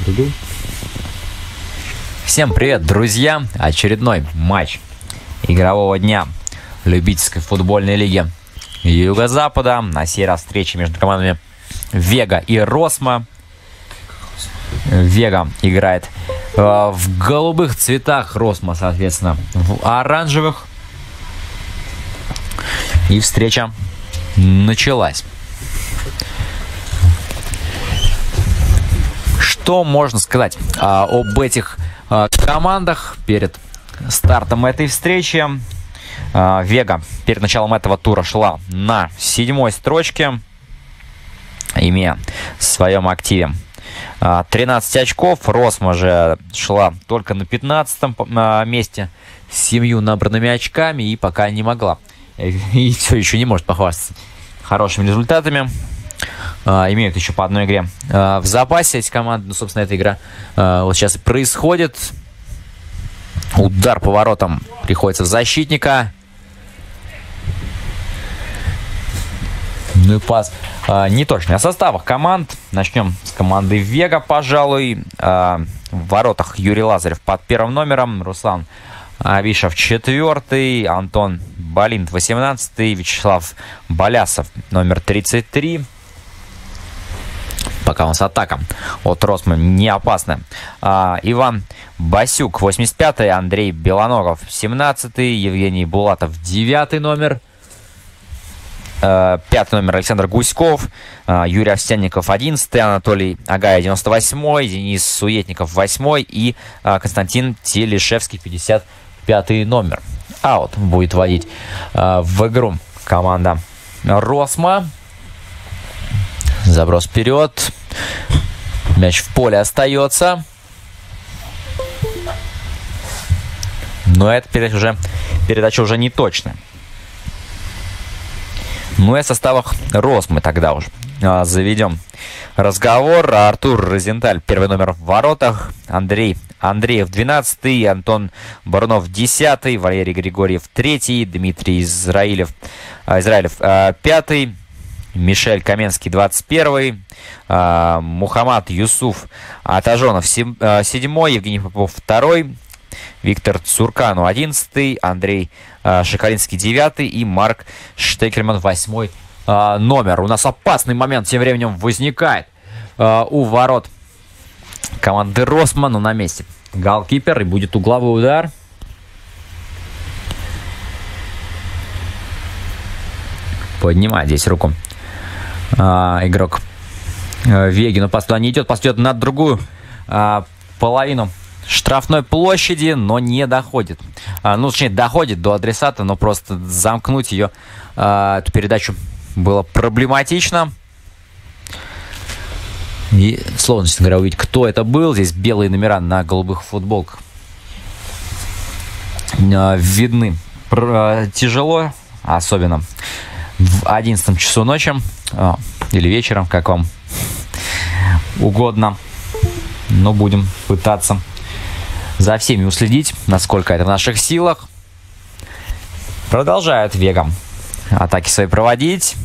Всем привет, друзья! Очередной матч игрового дня любительской футбольной лиги Юго-Запада. На сей раз встреча между командами Вега и Росмо. Вега играет в голубых цветах, Росмо, соответственно, в оранжевых. И встреча началась. Что можно сказать об этих командах перед стартом этой встречи? Вега перед началом этого тура шла на 7-й строчке, имея в своем активе 13 очков. Росмо же шла только на 15-м месте с 7 набранными очками и пока не могла. И все еще не может похвастаться хорошими результатами. Имеют еще по одной игре в запасе эти команды. Ну, собственно, эта игра вот сейчас и происходит. Удар по воротам приходится в защитника. Ну и пас неточный. О составах команд. Начнем с команды Вега, пожалуй. В воротах Юрий Лазарев под первым номером. Руслан Авишев 4-й. Антон Балинт 18-й. Вячеслав Болясов номер 33. Пока у нас атака от Росмо не опасная. Иван Басюк 85-й. Андрей Белоногов 17-й. Евгений Булатов 9-й номер. 5-й номер Александр Гуськов. Юрий Овсянников 11-й. Анатолий Агая 98-й. Денис Суетников 8-й. И Константин Телешевский 55-й номер. Аут будет вводить в игру команда Росмо. Заброс вперед. Мяч в поле остается. Но эта передача уже не точная. Ну и о составах Росмо тогда уже заведем разговор. Артур Розенталь, первый номер в воротах. Андрей Андреев 12-й. Антон Барунов 10-й. Валерий Григорьев 3-й. Дмитрий Израилев 5-й. Мишель Каменский 21-й. Мухаммад Юсуф Атажонов 7-й. Евгений Попов 2-й. Виктор Цуркану 11-й. Андрей Шикалинский 9-й. И Марк Штекельман 8-й номер. У нас опасный момент тем временем возникает у ворот команды Росмо. Но на месте голкипер. И будет угловой удар. Поднимает здесь руку игрок Веги. Но пас туда не идет. Пас идет на другую половину штрафной площади, но не доходит. Ну, точнее, доходит до адресата, но просто замкнуть ее, эту передачу, было проблематично. И сложно, честно говоря, увидеть, кто это был. Здесь белые номера на голубых футболках видны тяжело, особенно в 11 часу ночи или вечером, как вам угодно. Но будем пытаться за всеми уследить, насколько это в наших силах. Продолжают Вега атаки свои проводить.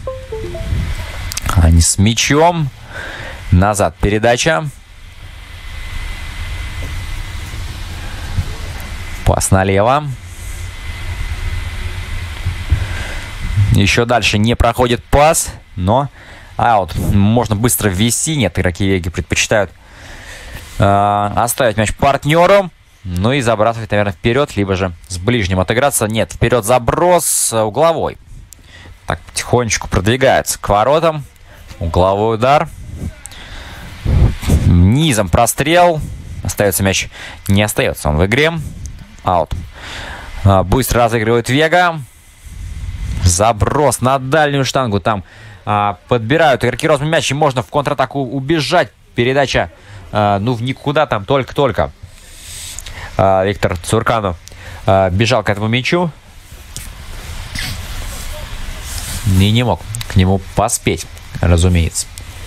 Они с мячом. Назад передача. Пас налево. Еще дальше не проходит пас, но аут. Можно быстро ввести. Нет, игроки Веги предпочитают оставить мяч партнеру. Ну и забрасывать, наверное, вперед, либо же с ближним отыграться. Нет, вперед заброс угловой. Так, потихонечку продвигается к воротам. Угловой удар. Низом прострел. Остается мяч. Не остается он в игре. Аут. Быстро разыгрывает Вега. Заброс на дальнюю штангу. Там подбирают игроки Росмо мяч. И можно в контратаку убежать. Передача ну в никуда, там только-только Виктор Цуркану бежал к этому мячу и не мог к нему поспеть, разумеется.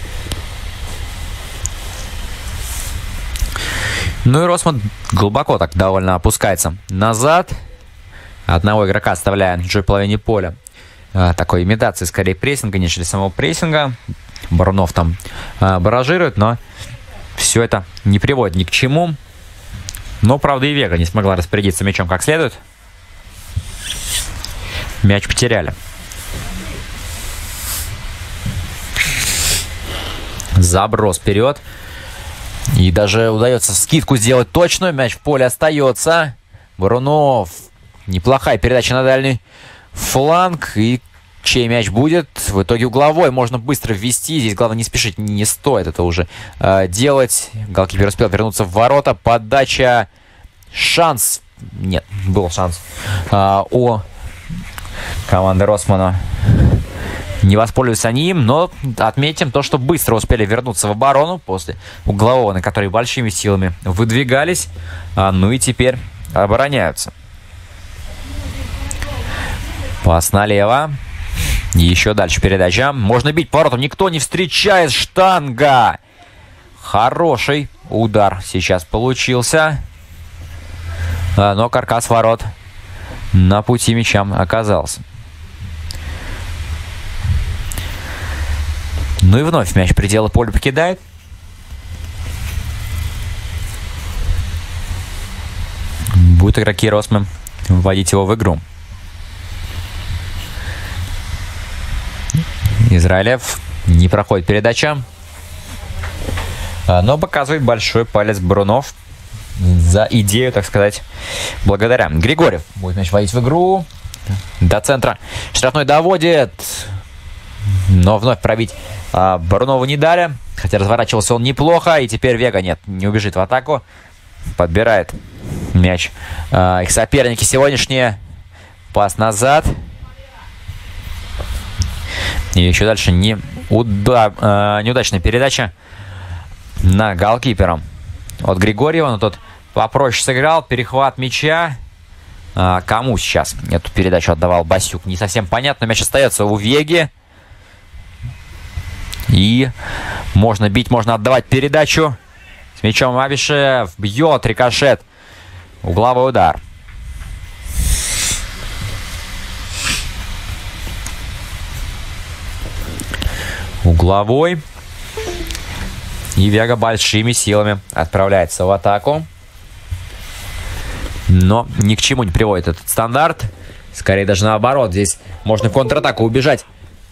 Ну и Росмо глубоко так довольно опускается назад. Одного игрока оставляя на чужой половине поля. Такой имитации скорее прессинга, нежели самого прессинга. Барунов там баражирует, но все это не приводит ни к чему. Но, правда, и Вега не смогла распорядиться мячом как следует. Мяч потеряли. Заброс вперед. И даже удается скидку сделать точную. Мяч в поле остается. Брунов. Неплохая передача на дальний фланг. И чей мяч будет? В итоге угловой. Можно быстро ввести. Здесь главное не спешить. Не стоит это уже делать. Голкипер успел вернуться в ворота. Подача. Шанс. Нет, был шанс у команды Росмана. Не воспользуются они им, но отметим то, что быстро успели вернуться в оборону после углового, на который большими силами выдвигались. Ну и теперь обороняются. Пас налево. Еще дальше передача. Можно бить по воротам. Никто не встречает. Штанга. Хороший удар сейчас получился. Но каркас ворот на пути мяча оказался. Ну и вновь мяч пределы поля покидает. Будут игроки Росмы вводить его в игру. Израилев. Не проходит передача. Но показывает большой палец Брунов. За идею, так сказать, благодаря. Григорьев будет мяч вводить в игру. До центра. Штрафной доводит. Но вновь пробить Брунову не дали. Хотя разворачивался он неплохо. И теперь Вега не убежит в атаку. Подбирает мяч. Их соперники сегодняшние. Пас назад. И еще дальше неудачная передача на голкипера от Григорьева. Но тот попроще сыграл. Перехват мяча. Кому сейчас эту передачу отдавал Басюк? Не совсем понятно. Мяч остается у Веги. И можно бить, можно отдавать передачу. С мячом Абишев. Бьет рикошет. Угловой удар. Угловой. И Вега большими силами отправляется в атаку. Но ни к чему не приводит этот стандарт. Скорее даже наоборот. Здесь можно в контратаку убежать.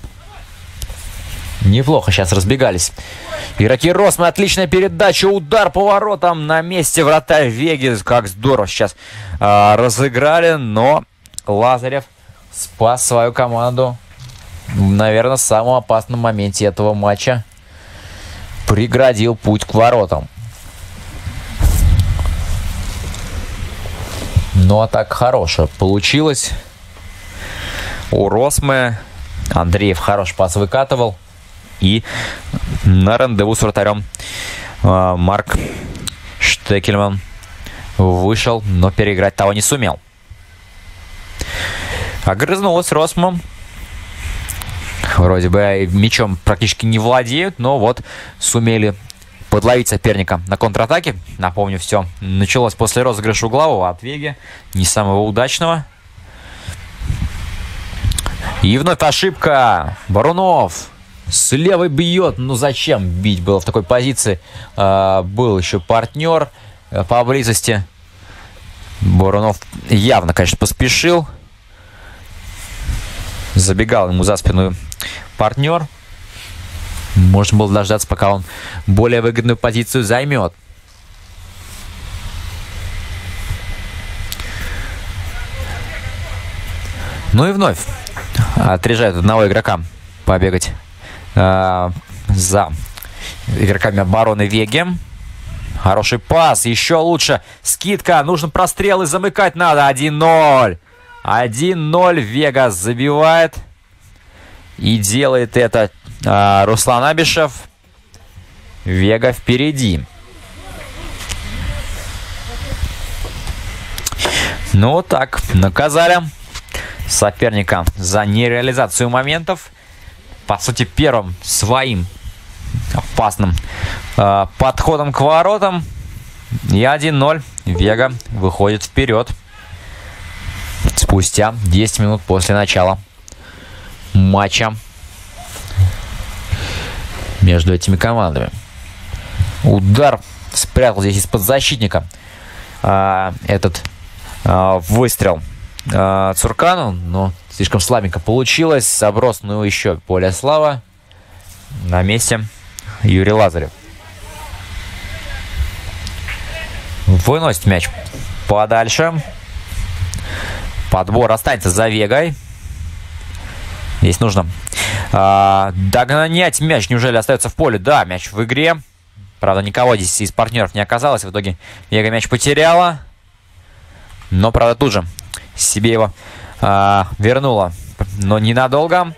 Неплохо сейчас разбегались игроки Росмы. Отличная передача. Удар по воротам на месте вратарь Веги. Как здорово сейчас разыграли. Но Лазарев спас свою команду. Наверное, в самом опасном моменте этого матча. Преградил путь к воротам. Ну, атака хорошая получилась у Росмы. Андреев хороший пас выкатывал. И на рандеву с вратарем Марк Штекельман вышел, но переиграть того не сумел. Огрызнулась Росма. Вроде бы мячом практически не владеют, но вот сумели подловить соперника на контратаке. Напомню, все началось после розыгрыша углового от Веги, не самого удачного. И вновь ошибка. Брунов с левой бьет. Ну зачем бить было в такой позиции? Был еще партнер поблизости. Брунов явно, конечно, поспешил. Забегал ему за спину партнер. Можно было дождаться, пока он более выгодную позицию займет. Ну и вновь отрежают одного игрока побегать за игроками обороны Веги. Хороший пас. Еще лучше. Скидка. Нужно прострелы замыкать надо. 1-0. 1-0. Вега забивает. И делает это Руслан Абишев. Вега впереди. Ну вот так. Наказали соперника за нереализацию моментов. По сути, первым своим опасным подходом к воротам. И 1-0. Вега выходит вперед. Спустя 10 минут после начала матча между этими командами. Удар спрятал здесь из-под защитника этот выстрел Цуркану, но слишком слабенько получилось. Заброс, ну еще более слабо. На месте Юрий Лазарев. Выносит мяч подальше. Подбор останется за Вегой. Здесь нужно догонять мяч. Неужели остается в поле? Да, мяч в игре. Правда, никого здесь из партнеров не оказалось. В итоге Вега мяч потеряла. Но, правда, тут же себе его вернула. Но ненадолго.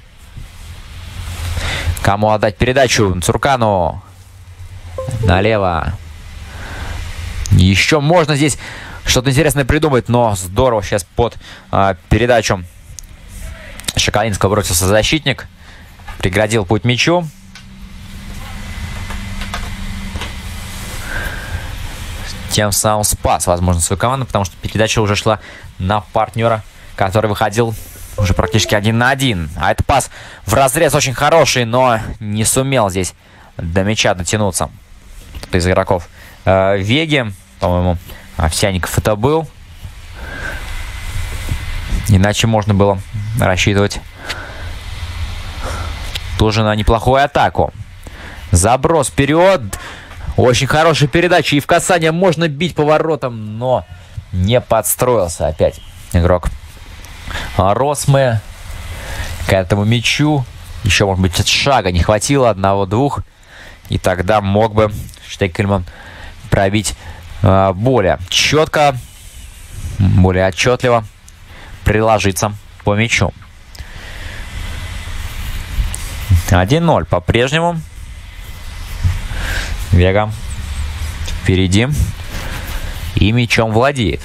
Кому отдать передачу? Цуркану. Налево. Еще можно здесь что-то интересное придумать, но здорово сейчас под передачу Шакалинского бросился защитник. Преградил путь мячу. Тем самым спас, возможно, свою команду, потому что передача уже шла на партнера, который выходил уже практически 1 на 1. А этот пас в разрез очень хороший, но не сумел здесь до мяча дотянуться. Кто-то из игроков Веги, по-моему, Овсянников это был. Иначе можно было рассчитывать тоже на неплохую атаку. Заброс вперед. Очень хорошая передача. И в касание можно бить поворотом, но не подстроился опять игрок Росмы к этому мячу. Еще, может быть, от шага не хватило, одного-двух. И тогда мог бы Штекельман пробить более четко, более отчетливо приложиться по мячу. 1-0 по-прежнему. Вега впереди и мячом владеет.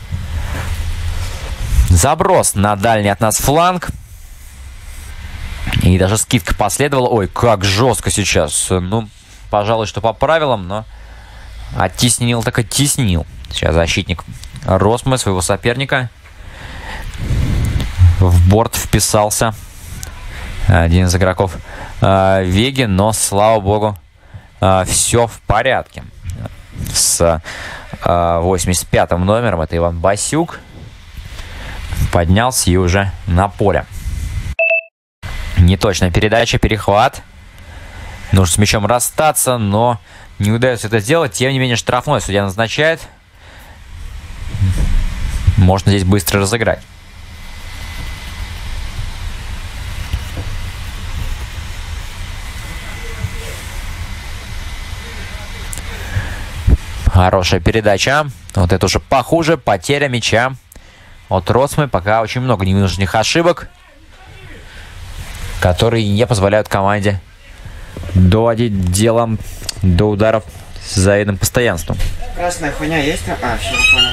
Заброс на дальний от нас фланг. И даже скидка последовала. Ой, как жестко сейчас. Ну, пожалуй, что по правилам, но оттеснил, так оттеснил. Сейчас защитник Росмы своего соперника. В борт вписался один из игроков Веги, но, слава богу, все в порядке. С 85-м номером, это Иван Басюк, поднялся и уже на поле. Неточная передача, перехват. Нужно с мячом расстаться, но не удается это сделать. Тем не менее, штрафной судья назначает. Можно здесь быстро разыграть. Хорошая передача. Вот это уже похуже. Потеря мяча от Росмы. Пока очень много ненужных ошибок, которые не позволяют команде доводить дело до ударов с завидным постоянством. Красная хуйня есть? А, все, понял.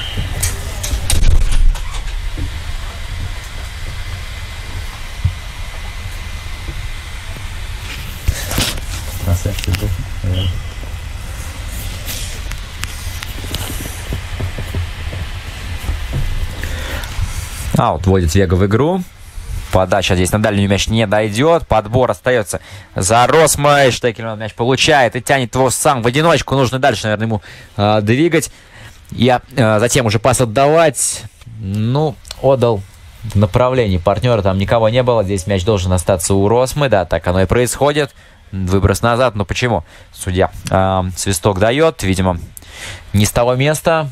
Аут вводит Вега в игру. Подача здесь на дальний мяч не дойдет. Подбор остается за Росмой. Штекельман мяч получает и тянет его сам в одиночку. Нужно дальше, наверное, ему двигать. И затем уже пас отдавать. Ну, отдал в направлении партнера. Там никого не было. Здесь мяч должен остаться у Росмы. Да, так оно и происходит. Выброс назад. Но почему? Судья свисток дает. Видимо, не с того места.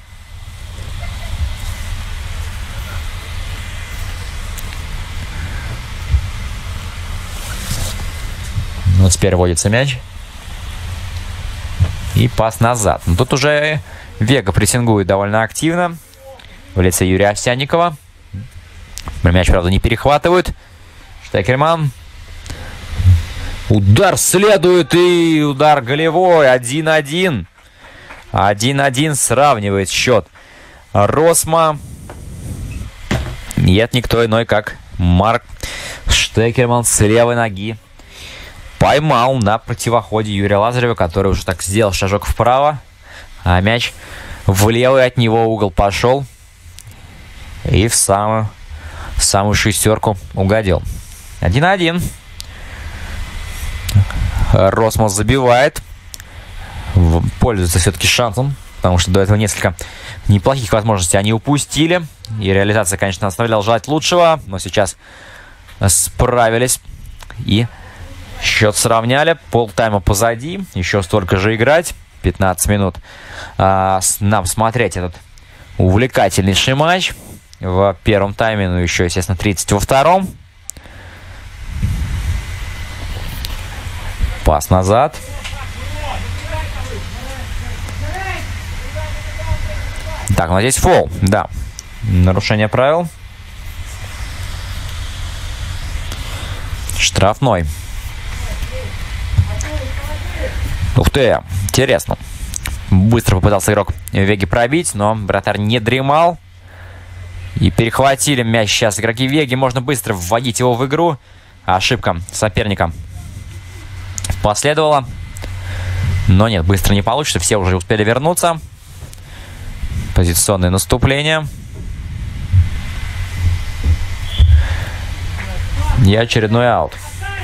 Вот теперь вводится мяч. И пас назад. Но тут уже Вега прессингует довольно активно. В лице Юрия Овсянникова. Мяч, правда, не перехватывают. Штекельман. Удар следует. И удар голевой. 1-1. 1-1 сравнивает счет Росма. Нет никто иной, как Марк Штекельман с левой ноги. Поймал на противоходе Юрия Лазарева, который уже так сделал шажок вправо. А мяч в левый от него угол пошел. И в самую шестерку угодил. 1-1. Росмос забивает. пользуются все-таки шансом, потому что до этого несколько неплохих возможностей они упустили. И реализация, конечно, оставляла желать лучшего, но сейчас справились и счет сравняли. Полтайма позади, еще столько же играть, 15 минут. Нам смотреть этот увлекательнейший матч в первом тайме, ну еще, естественно, 30 во втором. Пас назад. Так, ну здесь фол, да. Нарушение правил. Штрафной. Ух ты, интересно. Быстро попытался игрок Веги пробить, но вратарь не дремал. И перехватили мяч сейчас игроки Веги. Можно быстро вводить его в игру. Ошибка соперника последовала. Но нет, быстро не получится. Все уже успели вернуться. Позиционное наступление. И очередной аут.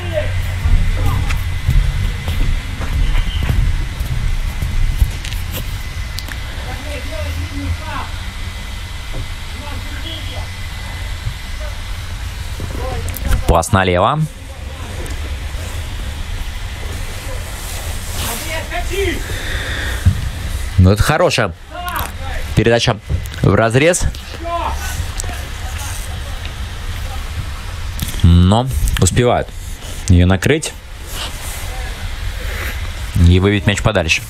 Пас налево. Ну, это хорошая передача в разрез. Но успевают ее накрыть и выбить мяч подальше.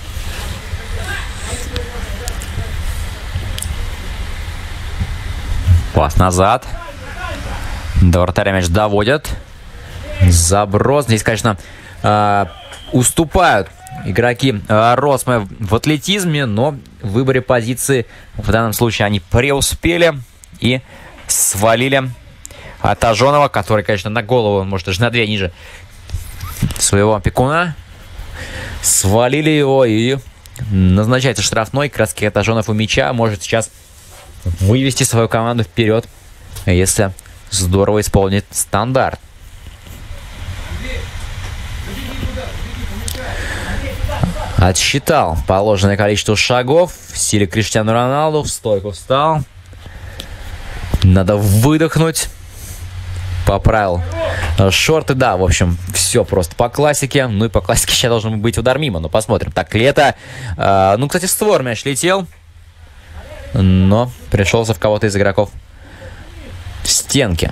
Пас назад. До вратаря мяч доводят. Заброс. Здесь, конечно, уступают игроки Росмы в атлетизме, но в выборе позиции в данном случае они преуспели и свалили Атажонова, который, конечно, на голову, может, даже на 2 ниже своего опекуна. Свалили его, и назначается штрафной. Краски Атажонов у мяча может сейчас вывести свою команду вперед, если здорово исполнит стандарт. Отсчитал положенное количество шагов в стиле Криштиану Роналду. В стойку встал. Надо выдохнуть. Поправил шорты. Да, в общем, все просто по классике. Ну и по классике сейчас должен быть удар мимо. Но посмотрим. Так, Лето. Ну, кстати, в створ мяч летел. Но пришелся в кого-то из игроков в стенке.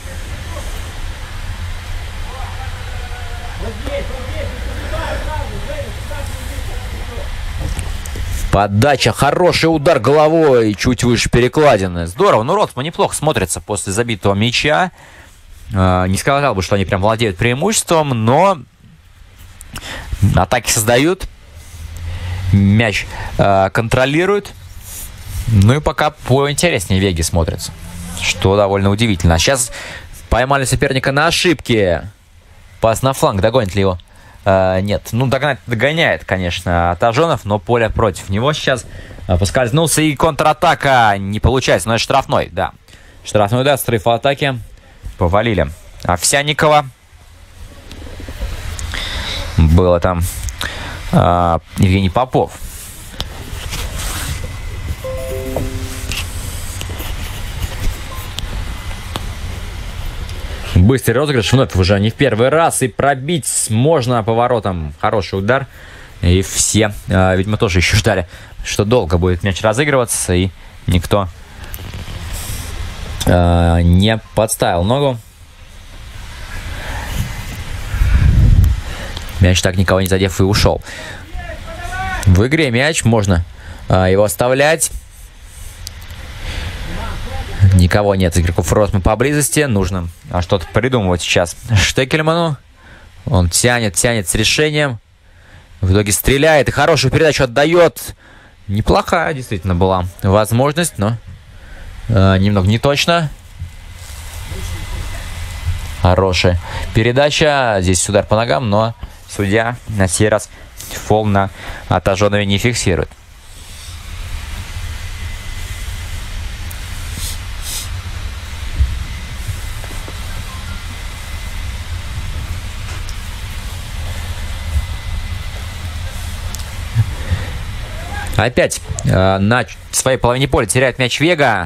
Подача, хороший удар головой, чуть выше перекладины. Здорово, ну Ротман неплохо смотрится после забитого мяча. Не сказал бы, что они прям владеют преимуществом, но атаки создают, мяч контролируют. Ну и пока поинтереснее Веги смотрится, что довольно удивительно. Сейчас поймали соперника на ошибке. Пас на фланг, догонит ли его? Нет, ну догоняет, конечно, Атажонов, но поле против него сейчас. Поскользнулся и контратака не получается, но это штрафной, да. Штрафной удар, срыв атаки. Повалили Овсянникова. Было там Евгений Попов. Быстрый розыгрыш, вновь уже не в первый раз. И пробить можно поворотом. Хороший удар. И все, видимо, тоже еще ждали, что долго будет мяч разыгрываться. И никто не подставил ногу. Мяч так никого не задев и ушел. В игре мяч, можно его оставлять. Никого нет игроков Росмы поблизости. Нужно что-то придумывать сейчас Штекельману. Он тянет с решением. В итоге стреляет и хорошую передачу отдает. Неплохая действительно была возможность, но немного не точно. Хорошая передача. Здесь удар по ногам, но судья на сей раз фол на Атажонове не фиксирует. Опять на своей половине поля теряет мяч Вега.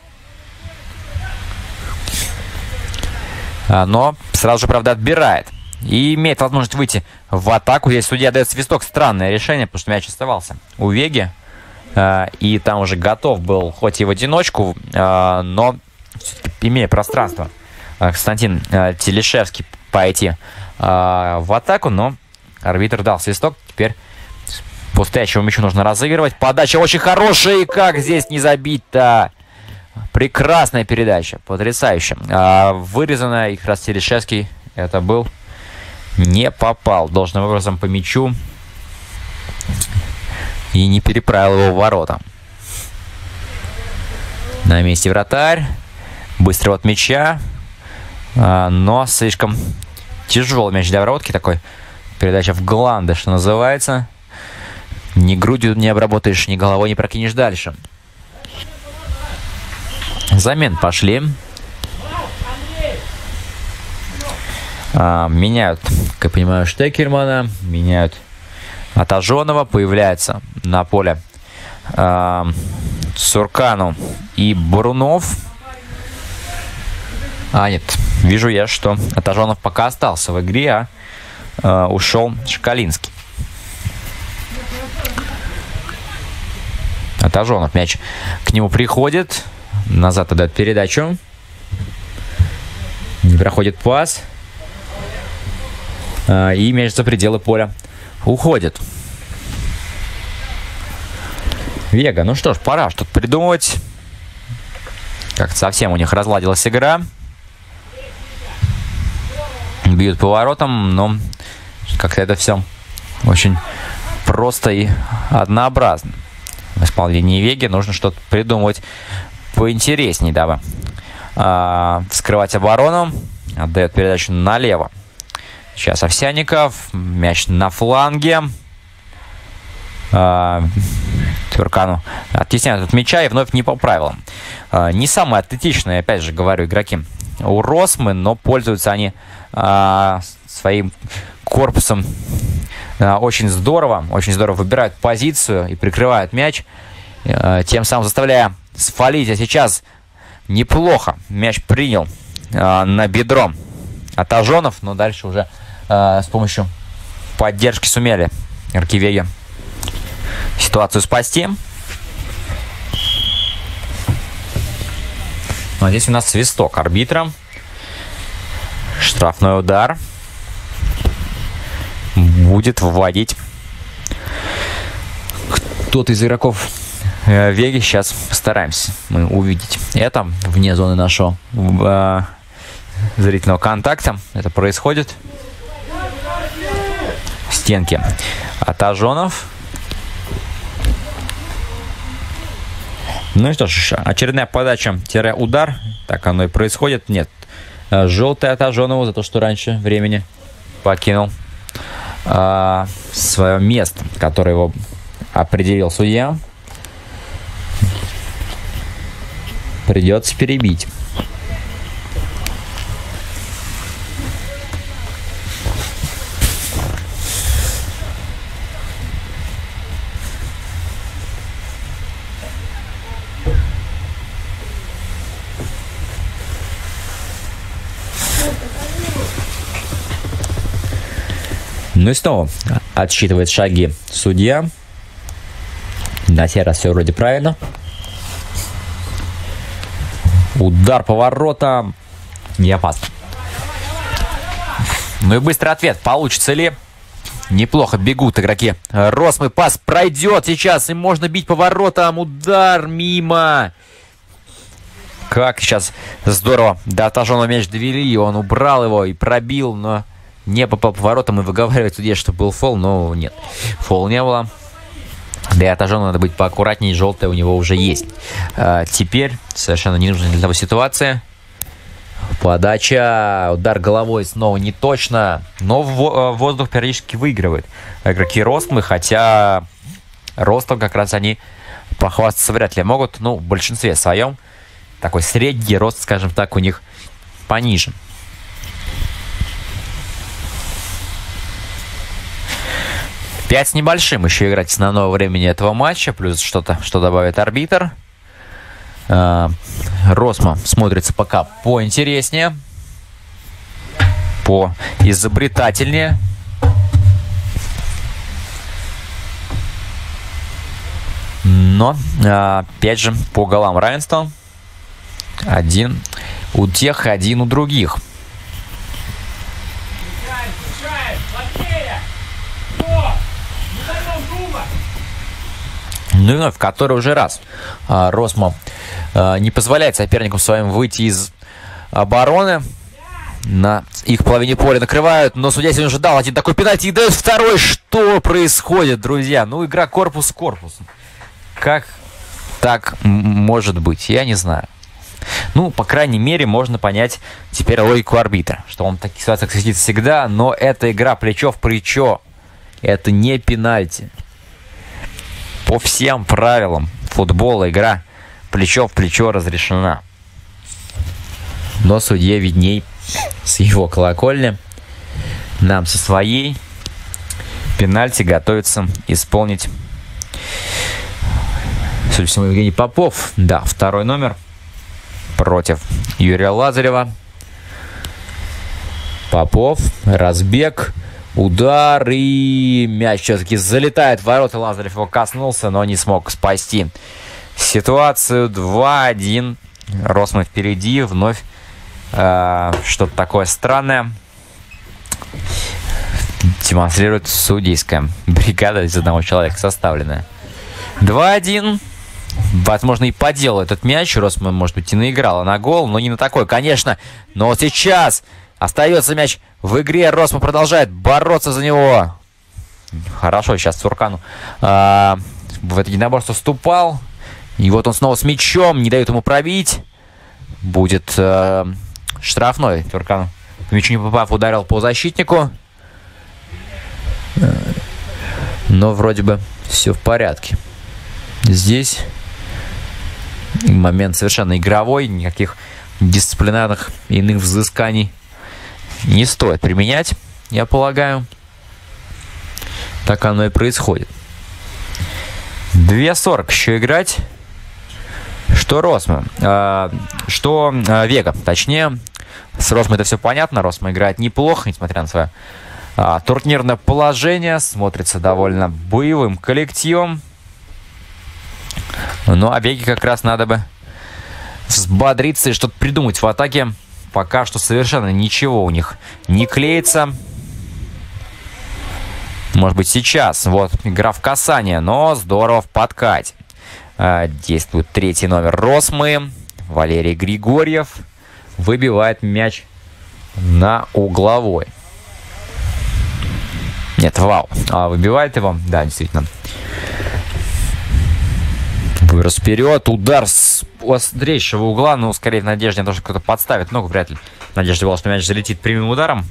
Но сразу же, правда, отбирает. И имеет возможность выйти в атаку. Здесь судья дает свисток. Странное решение, потому что мяч оставался у Веги. И там уже готов был, хоть и в одиночку, но имея пространство, Константин Телешевский пойти в атаку. Но арбитр дал свисток. Теперь по стоячему мячу нужно разыгрывать. Подача очень хорошая. И как здесь не забить-то? Прекрасная передача. Потрясающая. Вырезанная. И как раз Телешевский это был. Не попал должным образом по мячу. И не переправил его в ворота. На месте вратарь. Быстро от мяча. Но слишком тяжелый мяч для воротки. Такой передача в гланды, что называется. Ни грудью не обработаешь, ни головой не прокинешь дальше. Замен пошли. Меняют, как я понимаю, Штекельмана. Меняют Атажонова. Появляется на поле Цуркану и Бурунов. Нет. Вижу я, что Атажонов пока остался в игре, ушел Шкалинский. Атажонов. Мяч к нему приходит. Назад отдает передачу. Не проходит пас. И мяч за пределы поля уходит. Вега. Ну что ж, пора что-то придумывать. Как-то совсем у них разладилась игра. Бьют по воротам, но как-то это все очень просто и однообразно. В исполнении Веги нужно что-то придумывать поинтереснее, дабы вскрывать оборону. Отдает передачу налево. Сейчас Овсянников. Мяч на фланге. Цуркану оттесняют от мяча и вновь не по правилам. Не самые атлетичные, опять же говорю, игроки у Росмы, но пользуются они своим корпусом очень здорово выбирают позицию и прикрывают мяч, тем самым заставляя сфалить. А сейчас неплохо мяч принял на бедро Атажонов, но дальше уже с помощью поддержки сумели игроки Веги ситуацию спасти. Ну, а здесь у нас свисток арбитра. Штрафной удар будет вводить кто-то из игроков Веги. Сейчас постараемся мы увидеть это вне зоны нашего зрительного контакта. Это происходит. Стенки Атажонов. Ну и что ж, очередная подача-удар. Так оно и происходит. Нет. Желтый Атажонову за то, что раньше времени покинул свое место, которое его определил судья. Придется перебить. Ну и снова отсчитывает шаги судья. На сей раз все вроде правильно. Удар по воротам. Не опасно. Ну и быстрый ответ. Получится ли? Неплохо бегут игроки Росмы. Пас пройдет сейчас. И можно бить по воротам. Удар мимо. Как сейчас здорово до Атажонова мяч довели. Он убрал его и пробил, но не попал по воротам. И выговаривает судья, что был фол. Но нет, фол не было. Да и Атажону надо быть поаккуратнее. Желтая у него уже есть. Теперь совершенно ненужная для того ситуация. Подача. Удар головой снова не точно. Но воздух периодически выигрывает игроки Росмы. Хотя ростом как раз они похвастаться вряд ли могут. Ну, в большинстве своем. Такой средний рост, скажем так, у них пониже. 5 с небольшим еще играть основного времени этого матча. Плюс что-то, что добавит арбитр. Росма смотрится пока поинтереснее. Поизобретательнее. Но, опять же, по голам равенства. Один у тех, один у других. Ну и вновь, в который уже раз Росма не позволяет соперникам своим выйти из обороны. На их половине поля накрывают, но судья сегодня уже дал один такой пенальти и дает второй. Что происходит, друзья? Ну, игра корпус к корпусу. Как так может быть? Я не знаю. Ну, по крайней мере, можно понять теперь логику арбитра, что он в таких ситуациях сидит всегда, но это игра плечо в плечо. Это не пенальти. По всем правилам футбола игра плечо в плечо разрешена. Но судье видней с его колокольни. Нам со своей. Пенальти готовится исполнить, судя по всему, Евгений Попов. Да, второй номер против Юрия Лазарева. Попов, разбег, удар, и мяч все-таки залетает в ворота. Лазарев его коснулся, но не смог спасти ситуацию. 2-1. Росма впереди. Вновь что-то такое странное демонстрирует судейская бригада из одного человека составленная. 2-1. Возможно, и по делу этот мяч. Росма, может быть, и наиграла на гол, но не на такой, конечно. Но вот сейчас остается мяч в игре. Росма продолжает бороться за него. Хорошо сейчас Цуркану в это единоборство вступал. И вот он снова с мячом. Не дают ему пробить. Будет штрафной. Цуркану мячу не попав, ударил по защитнику. Но вроде бы все в порядке. Здесь момент совершенно игровой. Никаких дисциплинарных иных взысканий не стоит применять, я полагаю. Так оно и происходит. 2:40 еще играть. Что Росма, что Вега, точнее. С Росмой это все понятно. Росма играет неплохо, несмотря на свое турнирное положение. Смотрится довольно боевым коллективом. Ну, а Веге как раз надо бы взбодриться и что-то придумать в атаке. Пока что совершенно ничего у них не клеится. Может быть, сейчас. Вот, игра в касание, но здорово в подкате. Действует третий номер Росмы. Валерий Григорьев выбивает мяч на угловой. Нет, вау. Выбивает его. Да, действительно. Вырос вперед. Удар с острейшего угла. Ну, скорее в надежде на то, что кто-то подставит ногу. Вряд ли надежда была, что мяч залетит прямым ударом.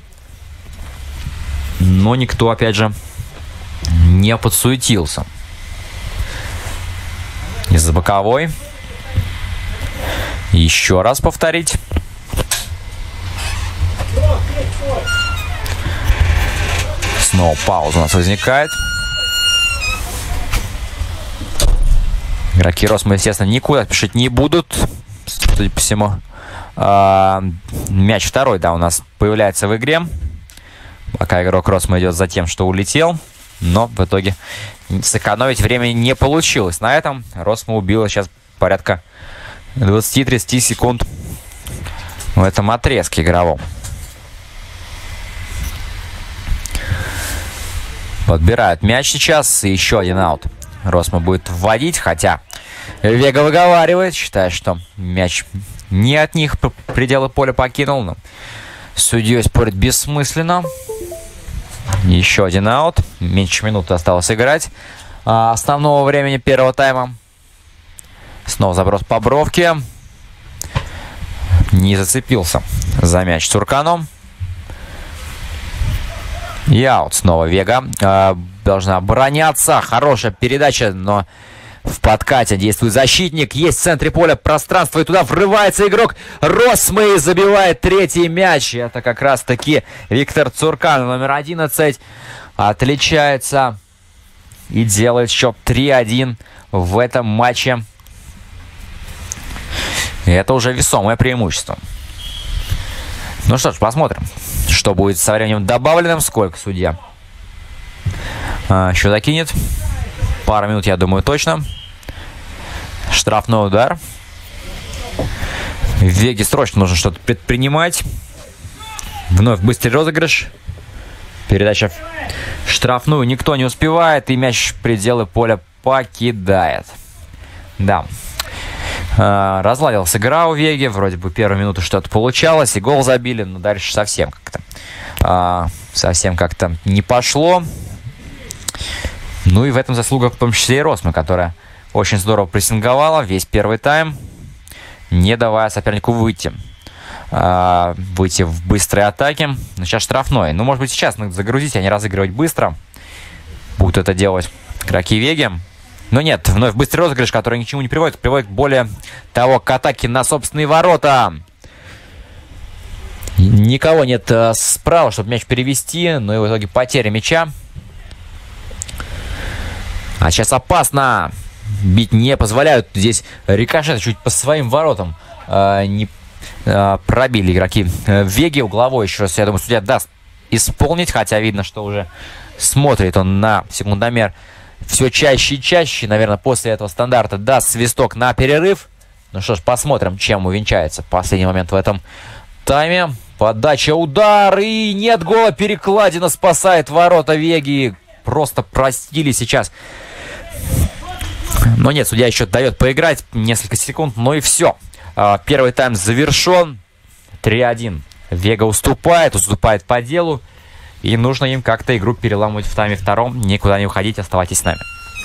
Но никто, опять же, не подсуетился. Из-за боковой. Еще раз повторить. Снова пауза у нас возникает. Игроки Росмы, естественно, никуда спешить не будут. Судя по всему. Мяч второй, да, у нас появляется в игре. Пока игрок Росмы идет за тем, что улетел. Но в итоге сэкономить времени не получилось. На этом Росма убила сейчас порядка 20-30 секунд в этом отрезке игровом. Подбирают мяч сейчас. И еще один аут. Росма будет вводить, хотя Вега выговаривает, считая, что мяч не от них пределы поля покинул. Но судьей спорить бессмысленно. Еще один аут. Меньше минуты осталось играть. Основного времени первого тайма. Снова заброс по бровке. Не зацепился за мяч Цуркану. И аут снова Вега. Должна обороняться. Хорошая передача, но в подкате действует защитник. Есть в центре поля пространство, и туда врывается игрок Росмы и забивает третий мяч. Это как раз-таки Виктор Цуркан, номер 11. Отличается и делает счет 3-1 в этом матче. И это уже весомое преимущество. Ну что ж, посмотрим, что будет со временем добавленным, сколько судья счет кинет. Пару минут, я думаю, точно. Штрафной удар. Веге срочно нужно что-то предпринимать. Вновь быстрый розыгрыш. Передача в штрафную. Никто не успевает. И мяч пределы поля покидает. Да. Разладилась игра у Веги. Вроде бы первую минуту что-то получалось. И гол забили. Но дальше совсем как-то не пошло. Ну и в этом заслуга в том числе и Росмы, которая очень здорово прессинговала весь первый тайм, не давая сопернику выйти в быстрой атаке. Но сейчас штрафной. Ну, может быть, сейчас надо загрузить, а не разыгрывать быстро. Будут это делать игроки Веги. Но нет, вновь быстрый розыгрыш, который ни к чему не приводит. Приводит более того к атаке на собственные ворота. Никого нет справа, чтобы мяч перевести. Но и в итоге потеря мяча. А сейчас опасно. Бить не позволяют. Здесь рикошет чуть по своим воротам не пробили игроки Веги. Угловой еще раз, я думаю, судья даст исполнить. Хотя видно, что уже смотрит он на секундомер все чаще и чаще. Наверное, после этого стандарта даст свисток на перерыв. Ну что ж, посмотрим, чем увенчается последний момент в этом тайме. Подача, удар, и нет гола. Перекладина спасает ворота Веги. Просто простили сейчас. Но нет, судья еще дает поиграть несколько секунд. Ну и все. Первый тайм завершен. 3-1. Вега уступает по делу. И нужно им как-то игру переламывать в тайме втором. Никуда не уходить, оставайтесь с нами.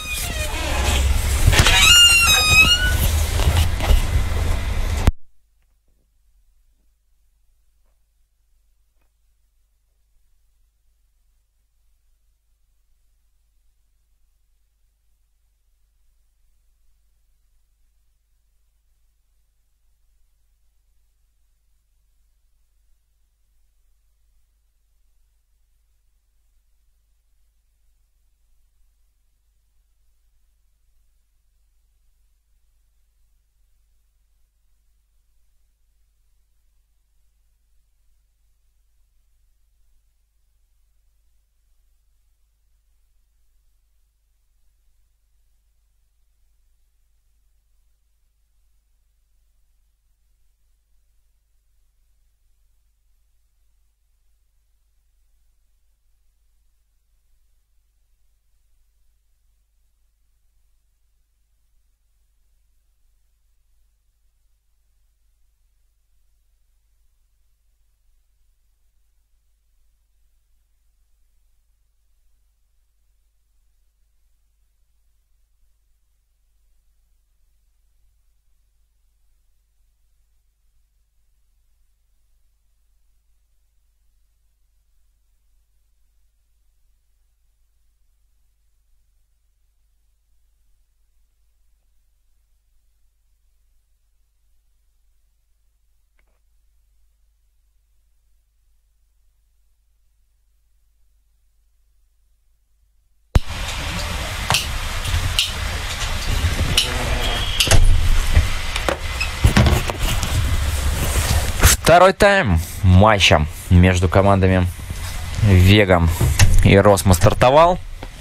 Второй тайм матча между командами Вега и Росма стартовал.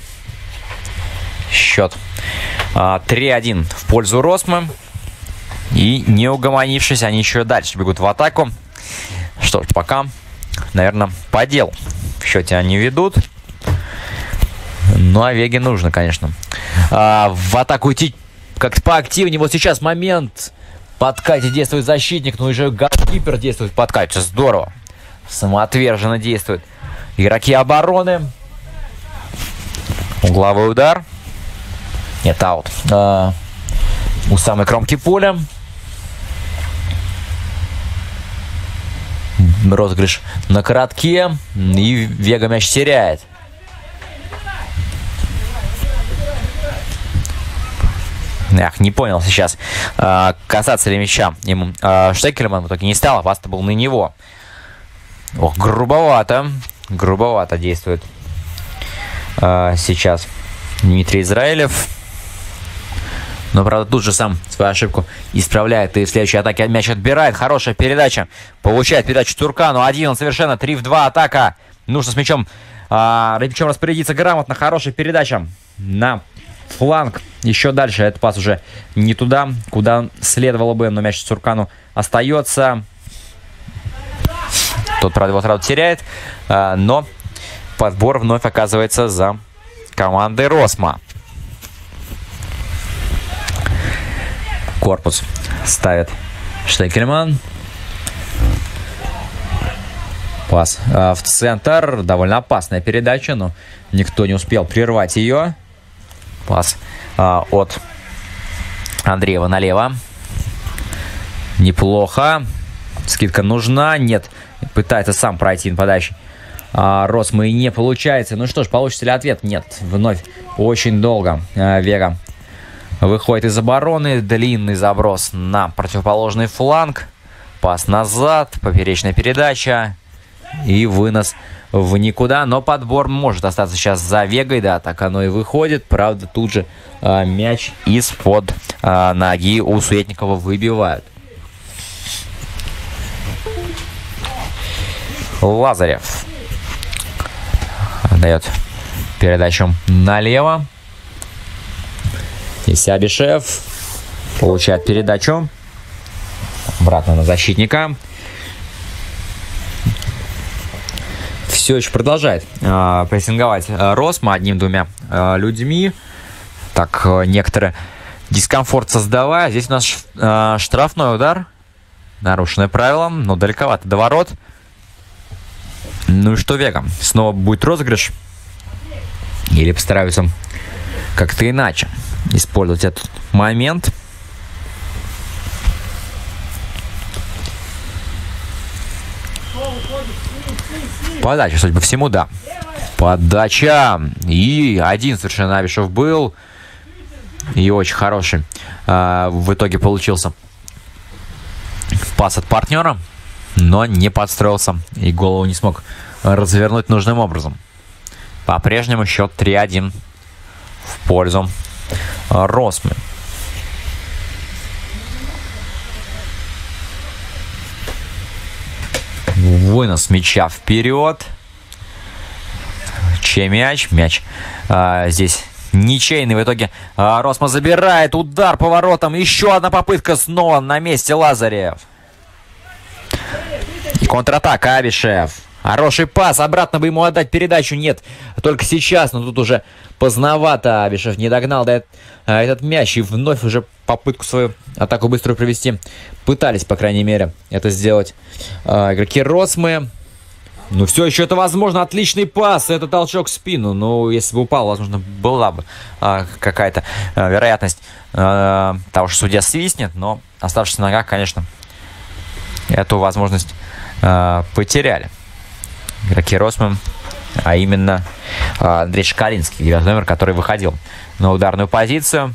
Счет 3-1 в пользу Росмы. И не угомонившись, они еще дальше бегут в атаку. Что ж, пока, наверное, по делу в счете они ведут. Ну, а Веге нужно, конечно, в атаку идти как-то поактивнее. Вот сейчас момент. В подкате действует защитник, но уже голкипер действует в подкате. Здорово. Самоотверженно действуют игроки обороны. Угловой удар. Нет, аут. У самой кромки поля. Розыгрыш на коротке. И Вега мяч теряет. Эх, не понял сейчас, касаться ли мяча ему Штекельман в итоге не стал, а пас был на него. Ох, грубовато действует сейчас Дмитрий Израилев. Но, правда, тут же сам свою ошибку исправляет. И в следующей атаке мяч отбирает. Хорошая передача. Получает передачу Туркану. Один он совершенно. 3 в 2 атака. Нужно с мячом распорядиться грамотно. Хорошая передача на фланг. Еще дальше. Этот пас уже не туда, куда следовало бы. Но мяч Туркану остается. Тот, правда, его сразу теряет. Но подбор вновь оказывается за командой Росма. Корпус ставит Штекельман. Пас в центр. Довольно опасная передача, но никто не успел прервать ее. Пас от Андреева налево. Неплохо. Скидка нужна. Нет. Пытается сам пройти нападающий. Росма и не получается. Ну что ж, получится ли ответ? Нет. Вновь очень долго Вега выходит из обороны. Длинный заброс на противоположный фланг. Пас назад. Поперечная передача. И вынос в никуда. Но подбор может остаться сейчас за Вегой. Да, так оно и выходит. Правда, тут же мяч из-под ноги у Суетникова выбивают. Лазарев дает передачу налево. И Сябишев получает передачу обратно на защитника. Все еще продолжает прессинговать Росма одним-двумя людьми. Так, некоторый дискомфорт создавая. Здесь у нас штрафной удар. Нарушенное правило, но далековато до ворот. Ну и что, Вега? Снова будет розыгрыш? Или постараются как-то иначе использовать этот момент? Подача, судя по всему, да. Подача. И один совершенно Абишев был. И очень хороший в итоге получился пас от партнера. Но не подстроился и голову не смог развернуть нужным образом. По-прежнему счет 3-1 в пользу Росмы. Вынос мяча вперед. Чей мяч? Мяч здесь ничейный. В итоге Росма забирает. Удар по воротам. Еще одна попытка. Снова на месте Лазарев. И контратака Абишев. Хороший пас. Обратно бы ему отдать передачу. Нет. Только сейчас. Но тут уже поздновато. Абишев не догнал этот мяч. И вновь уже попытку свою атаку быструю провести пытались, по крайней мере, это сделать игроки Росмы. Ну, все еще это возможно. Отличный пас. Это толчок в спину. Ну, если бы упал, возможно, была бы какая-то вероятность того, что судья свистнет. Но, оставшись на ногах, конечно, эту возможность потеряли игроки Росмы, а именно Андрей Шкалинский, 9 номер, который выходил на ударную позицию.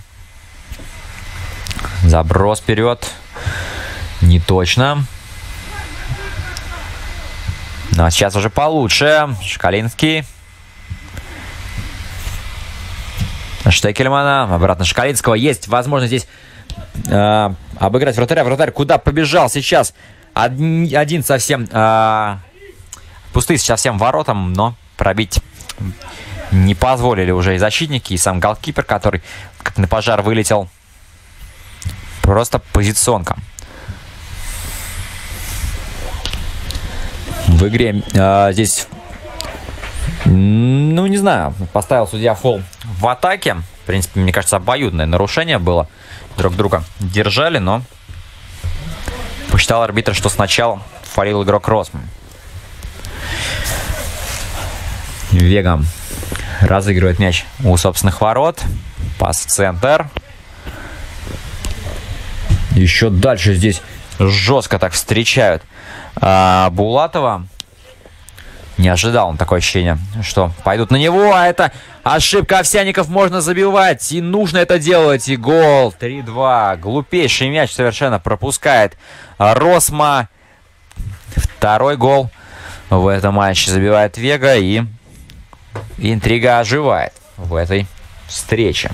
Заброс вперед. Не точно. Ну, а сейчас уже получше. Шкалинский. Штекельмана. Обратно Шкалинского. Есть возможность здесь обыграть вратаря. Вратарь куда побежал сейчас? Один совсем пустые сейчас всем воротам, но пробить не позволили уже и защитники, и сам голкипер, который как на пожар вылетел. Просто позиционка. В игре здесь, ну не знаю, поставил судья фол в атаке. В принципе, мне кажется, обоюдное нарушение было. Друг друга держали, но посчитал арбитр, что сначала фолил игрок Росмы. Вега разыгрывает мяч у собственных ворот. Пас в центр. Еще дальше здесь жестко так встречают Булатова. Не ожидал он такое ощущение, что пойдут на него. А это ошибка Овсянников. Можно забивать. И нужно это делать. И гол. 3-2. Глупейший мяч совершенно пропускает Росма. Второй гол в этом матче забивает Вега. И интрига оживает в этой встречи.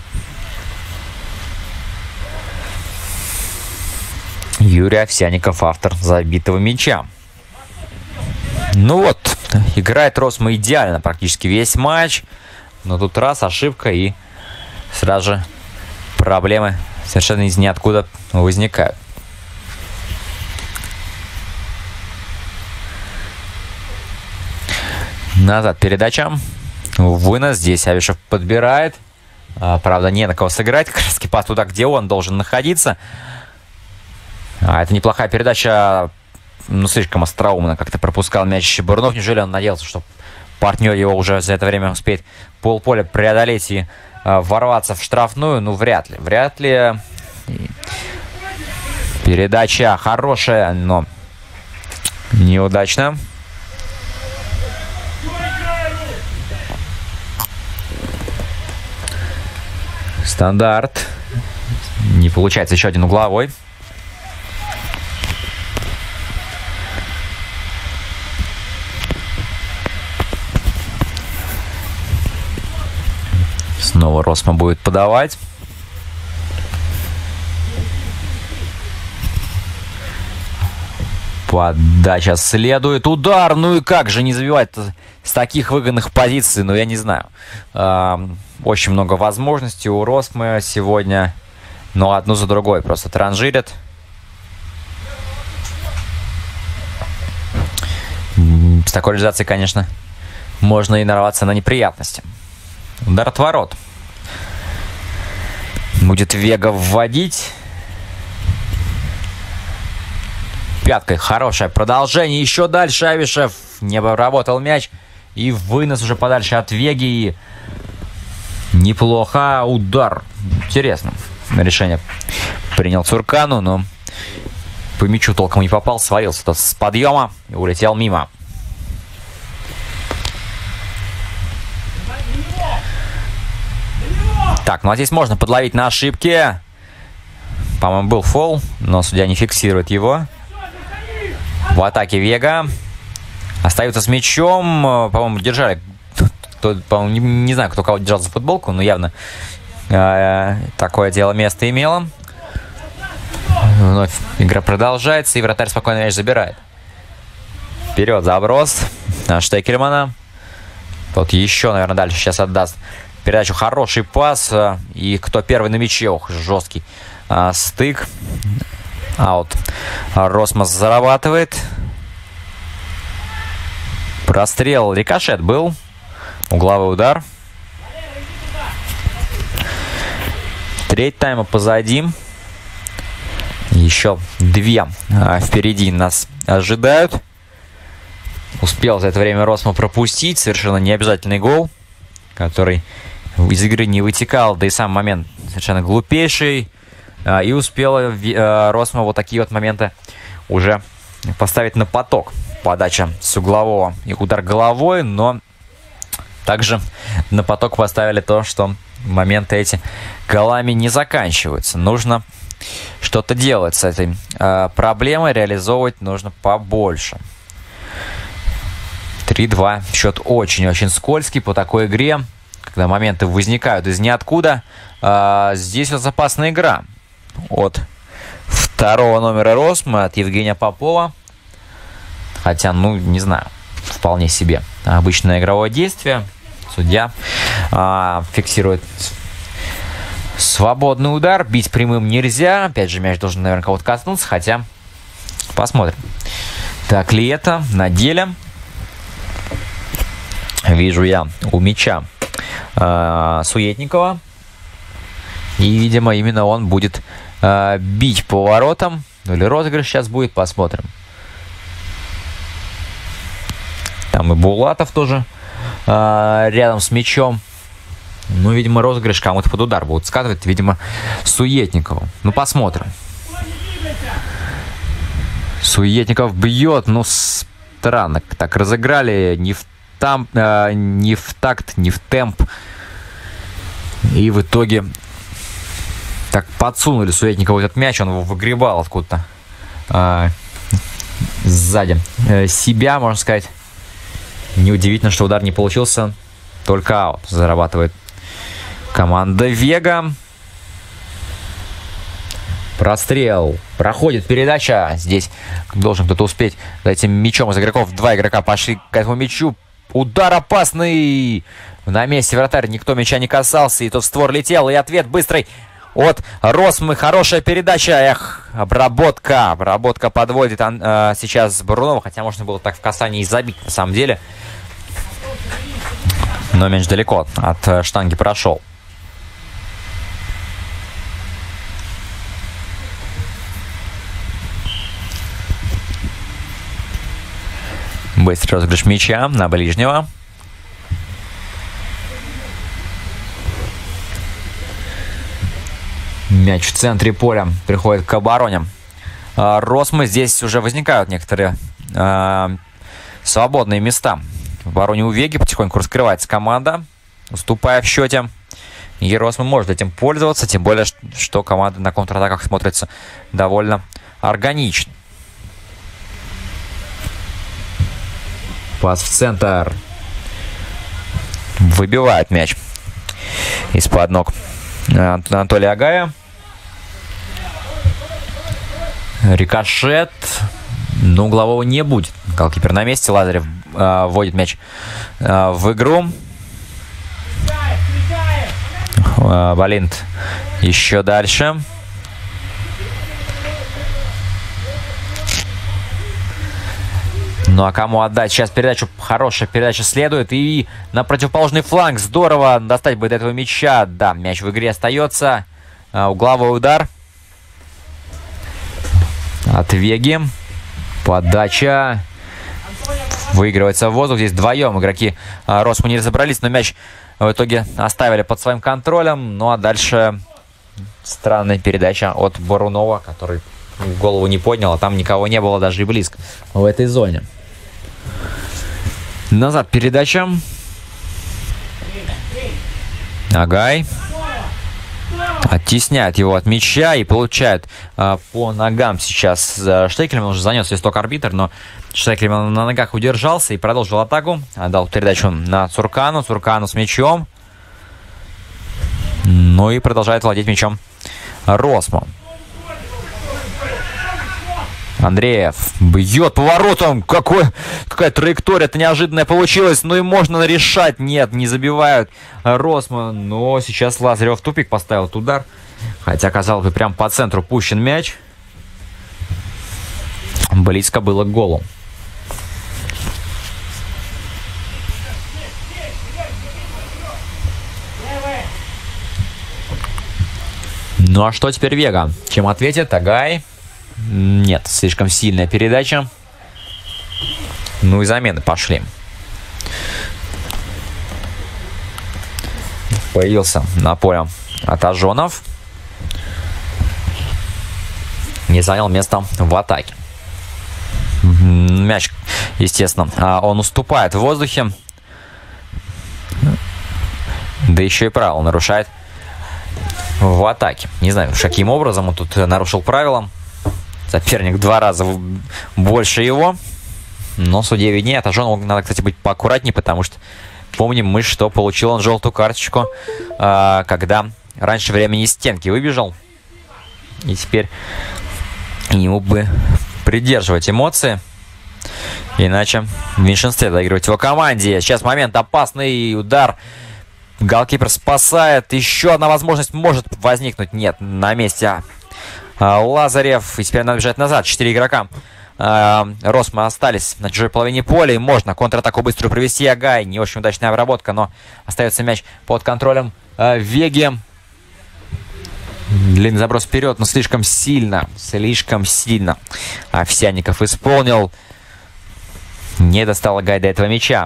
Юрий Овсянников, автор забитого мяча. Ну вот, играет Росма идеально практически весь матч. Но тут раз, ошибка, и сразу же проблемы совершенно из ниоткуда возникают. Назад передача. Вынос. Здесь Авишев подбирает. Правда, не на кого сыграть. Как раз пас туда, где он должен находиться. Это неплохая передача. Ну, слишком остроумно как-то пропускал мяч Бурунов. Неужели он надеялся, что партнер его уже за это время успеет полполя преодолеть и ворваться в штрафную? Ну, вряд ли. Вряд ли. Передача хорошая, но неудачно. Стандарт. Не получается, еще один угловой. Снова Росма будет подавать. Подача следует. Удар. Ну и как же не забивать с таких выгодных позиций? Ну, я не знаю. Очень много возможностей у Росмы сегодня. Но одну за другой просто транжирят. С такой реализацией, конечно, можно и нарваться на неприятности. Удар от ворот. Будет Вега вводить. Пяткой хорошее продолжение. Еще дальше Авишев не работал мяч. И вынос уже подальше от Веги. Неплохо. Удар. Интересно. Решение принял Цуркану, но по мячу толком не попал. Свалился тот с подъема и улетел мимо. Так, ну а здесь можно подловить на ошибке. По-моему, был фол, но судья не фиксирует его. В атаке Вега. Остаются с мячом. По-моему, держали. По-моему, не знаю, кто кого держал за футболку, но явно такое дело место имело. Вновь игра продолжается, и вратарь спокойно мяч забирает. Вперед заброс Штекельмана. Тот еще, наверное, дальше сейчас отдаст передачу. Хороший пас. И кто первый на мяче? Ох, жесткий стык. Аут. Росмас зарабатывает. Прострел. Рикошет был. Угловой удар. Треть тайма позади. Еще две впереди нас ожидают. Успел за это время Росма пропустить совершенно необязательный гол, который из игры не вытекал. Да и сам момент совершенно глупейший. И успела Росма вот такие вот моменты уже поставить на поток. Подача с углового и удар головой, но также на поток поставили то, что моменты эти голами не заканчиваются. Нужно что-то делать с этой проблемой, реализовывать нужно побольше. 3-2. Счет очень-очень скользкий по такой игре, когда моменты возникают из ниоткуда. Здесь вот запасная игра от второго номера Росмы, от Евгения Попова. Хотя, ну, не знаю, вполне себе обычное игровое действие. Судья фиксирует свободный удар. Бить прямым нельзя. Опять же, мяч должен, наверное, кого-то коснуться. Хотя, посмотрим. Так ли это на деле? Вижу я у мяча Суетникова. И, видимо, именно он будет бить по воротам. Или розыгрыш сейчас будет. Посмотрим. Там и Булатов тоже рядом с мячом. Ну, видимо, розыгрыш кому-то под удар будут скатывать. Видимо, Суетникову. Ну, посмотрим. Суетников бьет. Ну, странно. Так разыграли не в такт, не в темп. И в итоге так подсунули Суетникову этот мяч. Он его выгребал откуда-то сзади себя, можно сказать. Неудивительно, что удар не получился. Только аут зарабатывает Команда Вега. Прострел. Проходит передача. Здесь должен кто-то успеть за этим мячом из игроков. Два игрока пошли к этому мячу. Удар опасный. На месте вратарь. Никто мяча не касался. И тот в створ летел. И ответ быстрый от Росмы. Хорошая передача. Эх, обработка. Обработка подводит сейчас Бурунова. Хотя можно было так в касании и забить на самом деле. Но мяч далеко от штанги прошел. Быстрый розыгрыш мяча на ближнего. Мяч в центре поля приходит к обороне Росмы. Здесь уже возникают некоторые свободные места. В обороне у Веги потихоньку раскрывается команда, уступая в счете. И Росмы может этим пользоваться, тем более, что команда на контратаках смотрится довольно органично. Пас в центр. Выбивает мяч из-под ног Анатолия Агая. Рикошет. Но углового не будет. Голкипер на месте. Лазарев вводит мяч в игру. Балинт еще дальше. Ну а кому отдать? Сейчас передачу, хорошая передача следует. И на противоположный фланг. Здорово достать бы до этого мяча. Да, мяч в игре остается. Угловой удар от Веги. Подача. Выигрывается в воздух. Здесь вдвоем игроки Росмы не разобрались. Но мяч в итоге оставили под своим контролем. Ну а дальше странная передача от Бурунова, который голову не поднял. А там никого не было даже и близко в этой зоне. Назад передача. Агай. Оттесняет его от мяча и получает по ногам сейчас Штекельман. Уже занес свисток арбитр, но Штекельман на ногах удержался и продолжил атаку. Отдал передачу на Цуркану. Цуркану с мячом. Ну и продолжает владеть мячом Росма. Андреев бьет поворотом. Какая траектория-то неожиданная получилась. Ну и можно решать. Нет, не забивают Росма. Но сейчас Лазарев в тупик поставил этот удар. Хотя, казалось бы, прям по центру пущен мяч. Близко было к голу. Ну а что теперь Вега? Чем ответит Агай? Нет, слишком сильная передача. Ну и замены пошли. Появился на поле Атажонов. Не занял место в атаке. Мяч, естественно, он уступает в воздухе. Да еще и правила нарушает в атаке. Не знаю, каким образом он тут нарушил правила. Соперник 2 раза больше его. Но судье виднее. Атажонову надо, кстати, быть поаккуратнее, потому что помним мы, что получил он желтую карточку, когда раньше времени из стенки выбежал. И теперь ему бы придерживать эмоции. Иначе в меньшинстве доигрывать его команде. Сейчас момент опасный. Удар. Голкипер спасает. Еще одна возможность может возникнуть. Нет, на месте Лазарев. И теперь надо бежать назад. 4 игрока Росмы остались на чужой половине поля. И можно контратаку быструю провести. Агай. Не очень удачная обработка, но остается мяч под контролем Веги. Длинный заброс вперед, но слишком сильно. Овсянников исполнил. Не достал Агай до этого мяча.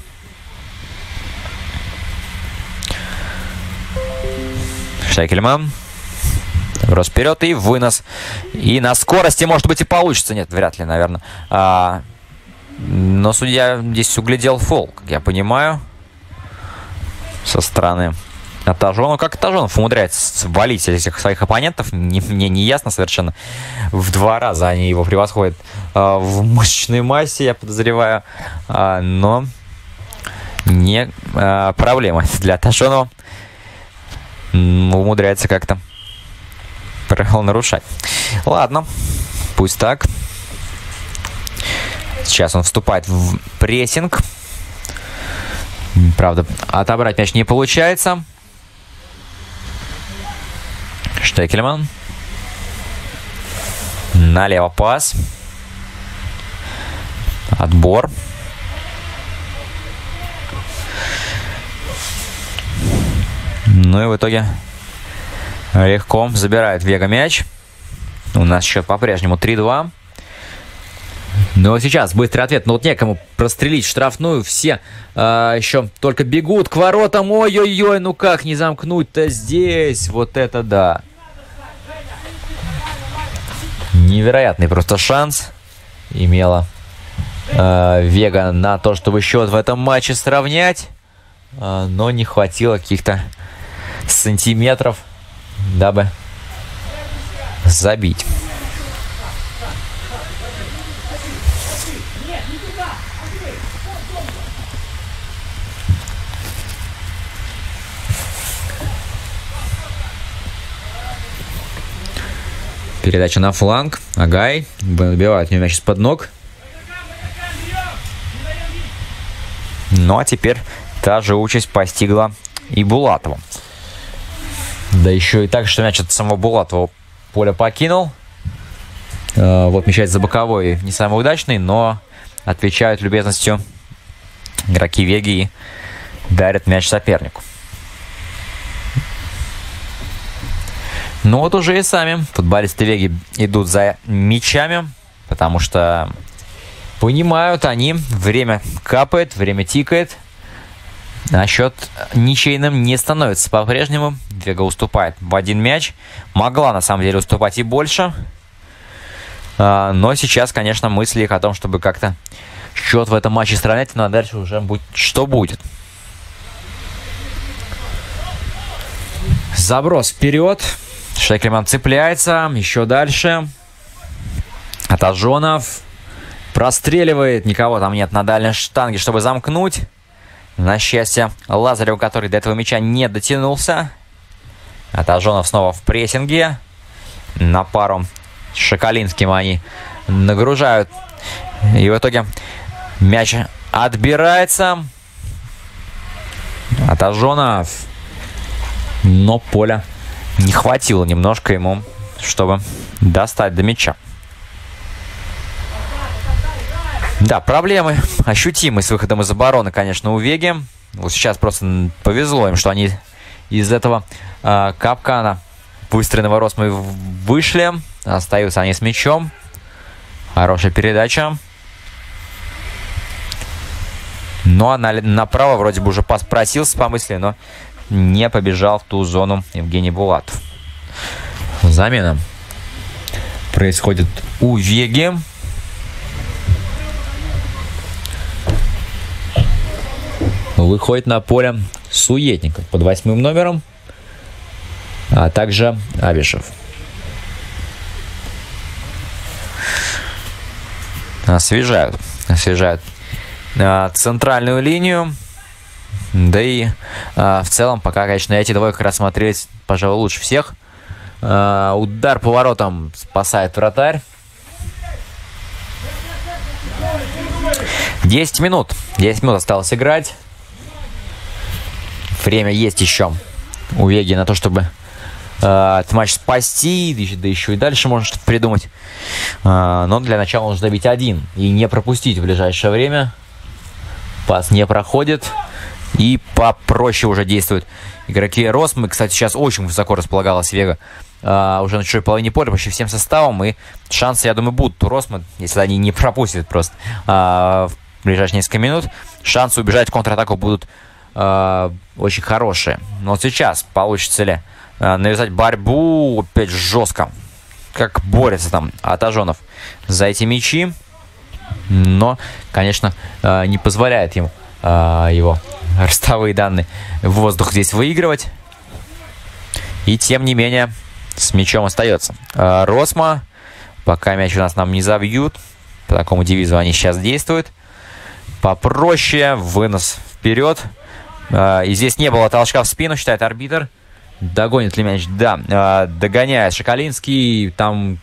Штекельман. Заброс вперед и вынос. И на скорости, может быть, и получится. Нет, вряд ли, наверное. Но судья здесь углядел фол, как я понимаю, со стороны Атажонова. Как Атажонов умудряется свалить этих своих оппонентов, мне не ясно совершенно. В 2 раза они его превосходят в мышечной массе, я подозреваю. Но не проблема для Атажонова умудряется как-то правила нарушать. Ладно, пусть так. Сейчас он вступает в прессинг. Правда, отобрать мяч не получается. Штекельман. Налево пас. Отбор. Ну и в итоге легко забирает Вега мяч. У нас счет по-прежнему 3-2. Но сейчас быстрый ответ. Но вот некому прострелить штрафную. Все еще только бегут к воротам. Ой-ой-ой, ну как не замкнуть-то здесь? Вот это да. Невероятный просто шанс имела Вега на то, чтобы счет в этом матче сравнять. Но не хватило каких-то сантиметров, дабы забить. Передача на фланг. Агай выбивает мяч из-под ног. Ну а теперь та же участь постигла и Булатова. Да еще и так, что мяч от самого Булатова поле покинул. Вот мяч за боковой не самый удачный, но отвечают любезностью игроки Веги и дарят мяч сопернику. Ну вот уже и сами футболисты Веги идут за мячами, потому что понимают они, время капает, время тикает, а счет ничейным не становится по-прежнему. Вега уступает в один мяч. Могла на самом деле уступать и больше. Но сейчас, конечно, мысли их о том, чтобы как-то счет в этом матче сравнять, но дальше уже будет, что будет. Заброс вперед. Штекельман цепляется. Еще дальше. Атажонов простреливает. Никого там нет на дальней штанге, чтобы замкнуть. На счастье Лазареву, который до этого мяча не дотянулся. Атажонов снова в прессинге. На пару с Шоколинским они нагружают. И в итоге мяч отбирается. Атажонов. Но поля не хватило немножко ему, чтобы достать до мяча. Да, проблемы ощутимы с выходом из обороны, конечно, у Веги. Вот сейчас просто повезло им, что они из этого капкана выстроенного Росмой вышли. Остаются они с мячом. Хорошая передача. Ну, а направо вроде бы уже пас просился по мысли, но не побежал в ту зону Евгений Булатов. Замена происходит у Веги. Выходит на поле Суетников под 8 номером, а также Абишев. Освежают центральную линию. Да и в целом пока, конечно, эти двое как раз смотрелись, пожалуй, лучше всех. Удар по воротам спасает вратарь. 10 минут. 10 минут осталось играть. Время есть еще у Веги на то, чтобы этот матч спасти. Да еще и дальше можно что-то придумать. Но для начала нужно забить один и не пропустить в ближайшее время. Пас не проходит. И попроще уже действуют игроки Росмы. Кстати, сейчас очень высоко располагалась Вега. Уже на чужой половине поля, почти всем составом. И шансы, я думаю, будут у Росмы, если они не пропустят просто в ближайшие несколько минут. Шансы убежать в контратаку будут очень хорошие. Но вот сейчас получится ли навязать борьбу опять жестко. Как борется там Атажонов за эти мячи. Но, конечно, не позволяет ему его ростовые данные в воздух здесь выигрывать. И тем не менее с мячом остается Росма. Пока мяч у нас нам не забьют. По такому девизу они сейчас действуют. Попроще. Вынос вперед. И здесь не было толчка в спину, считает арбитр. Догонит ли мяч? Да, догоняет Шакалинский. Там...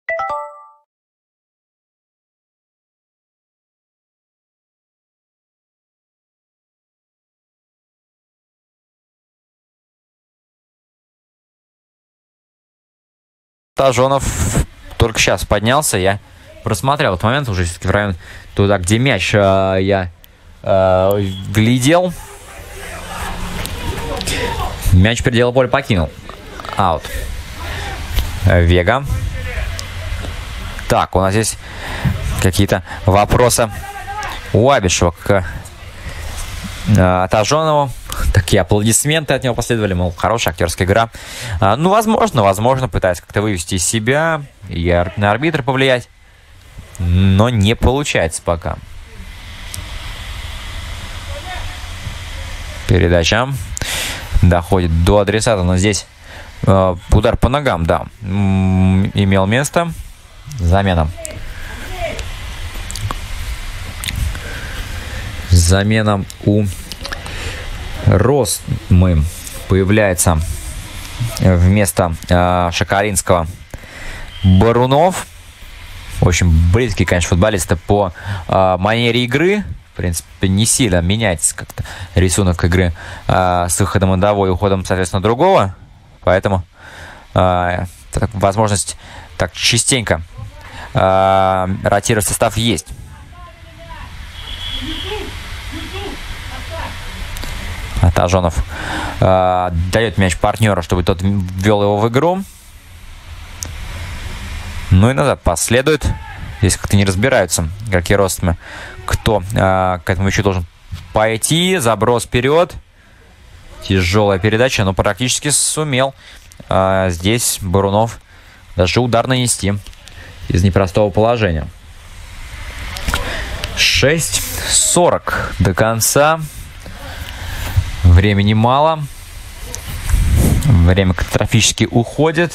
Тажонов только сейчас поднялся. Я просмотрел этот момент уже в район туда, где мяч я глядел. Мяч пределы поля покинул. Аут. Вега. Так, у нас здесь какие-то вопросы у Абишева к Тажонову. Такие аплодисменты от него последовали, мол, хорошая актерская игра. Ну, возможно, пытаясь как-то вывести из себя и на арбитра повлиять. Но не получается пока. Передача доходит до адресата, но здесь удар по ногам, да, имел место. Замена. Замена у Росмы появляется вместо Шакалинского Барунов. Очень близкие, конечно, футболисты по манере игры. В принципе, не сильно меняется как-то рисунок игры с выходом одного и уходом, соответственно, другого. Поэтому возможность так частенько ротировать состав есть. Тажонов дает мяч партнеру, чтобы тот ввел его в игру. Ну и назад последует. Здесь как-то не разбираются игроки Росмы, кто к этому мячу должен пойти. Заброс вперед. Тяжелая передача, но практически сумел здесь Барунов даже удар нанести из непростого положения. 6:40 до конца. Времени мало. Время катастрофически уходит.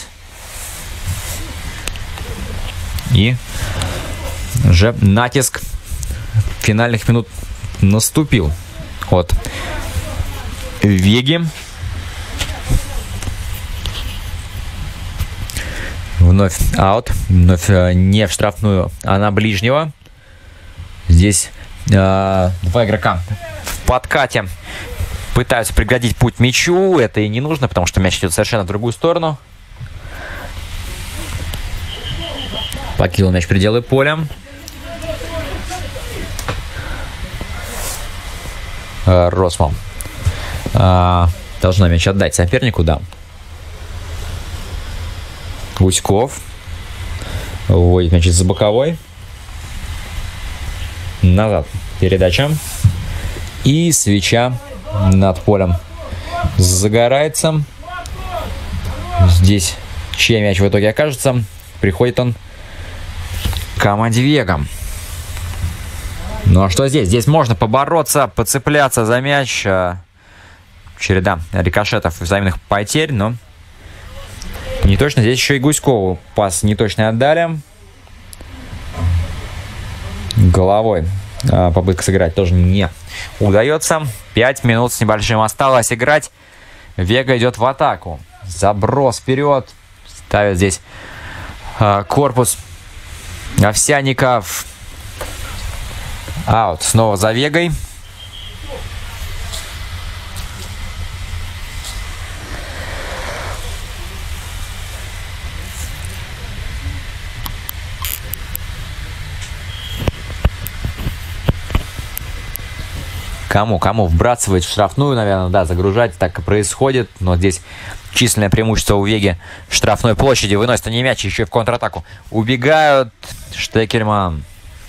И уже натиск финальных минут наступил от Веги. Вновь аут. Вновь не в штрафную, а на ближнего. Здесь два игрока в подкате пытаются преградить путь мячу. Это и не нужно, потому что мяч идет совершенно в другую сторону. Покинул мяч пределы поля. Росман должна мяч отдать сопернику, да. Гуськов вводит мяч из-за боковой. Назад передача. И свеча над полем загорается. Здесь чей мяч в итоге окажется? Приходит он к команде Вега. Ну а что здесь? Здесь можно побороться, поцепляться за мяч. Череда рикошетов и взаимных потерь, но не точно. Здесь еще и Гуськову пас неточный отдали. Головой попытка сыграть тоже не удается. 5 минут с небольшим осталось играть. Вега идет в атаку. Заброс вперед. Ставит здесь корпус Овсянников. Аут. Снова за Вегой. Кому вбрасывать в штрафную, наверное, да, загружать, так и происходит. Но здесь численное преимущество у Веги в штрафной площади. Выносят они мяч, еще и в контратаку. Убегают. Штекельман.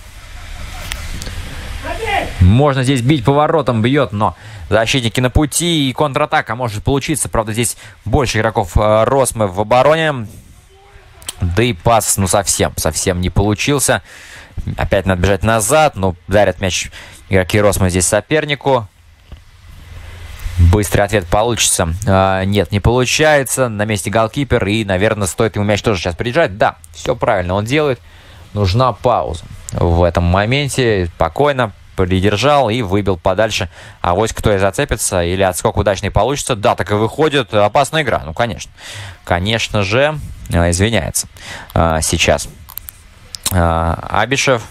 Можно здесь бить поворотом, бьет, но защитники на пути, и контратака может получиться. Правда, здесь больше игроков Росмы в обороне. Да и пас, ну, совсем не получился. Опять надо бежать назад, но дарят мяч игроки Росмы здесь сопернику. Быстрый ответ получится. Нет, не получается. На месте голкипер, и, наверное, стоит ему мяч тоже сейчас приезжать. Да, все правильно он делает. Нужна пауза в этом моменте. Спокойно придержал и выбил подальше. А вот кто и зацепится, или отскок удачный получится. Да, так и выходит. Опасная игра. Ну, конечно. Конечно же, извиняется сейчас Абишев.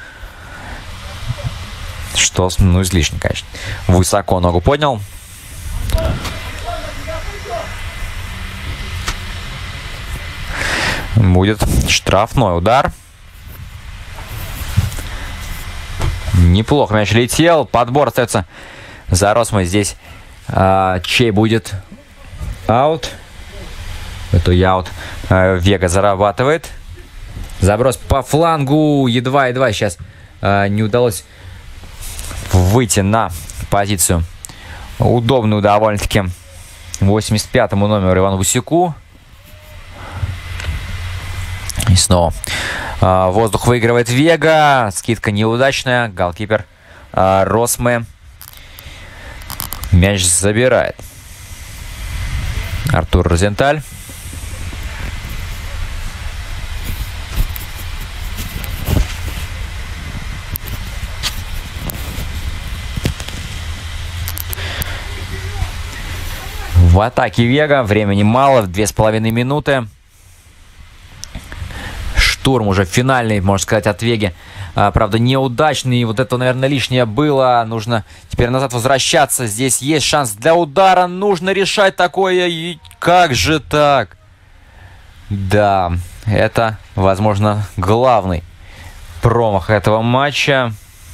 Что, ну, излишне, конечно. Высоко ногу поднял. Будет штрафной удар. Неплохо мяч летел. Подбор остается за Росмой. Здесь чей будет аут? Это аут. Вега зарабатывает. Заброс по флангу. Едва-едва сейчас не удалось выйти на позицию удобную довольно-таки 85-му номеру Ивану Васюку. И снова воздух выигрывает Вега. Скидка неудачная. Голкипер Росмы мяч забирает. Артур Розенталь. В атаке Вега. Времени мало. 2,5 минуты. Штурм уже финальный, можно сказать, от Веги. Правда, неудачный. Вот это, наверное, лишнее было. Нужно теперь назад возвращаться. Здесь есть шанс для удара. Нужно решать такое. И как же так? Да, это, возможно, главный промах этого матча.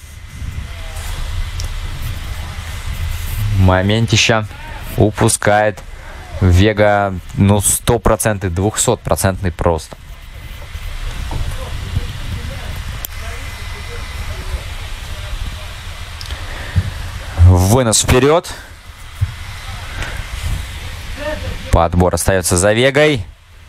Моментища упускает Вега, ну, 100%, 200% просто. Вынос вперед. Подбор остается за Вегой.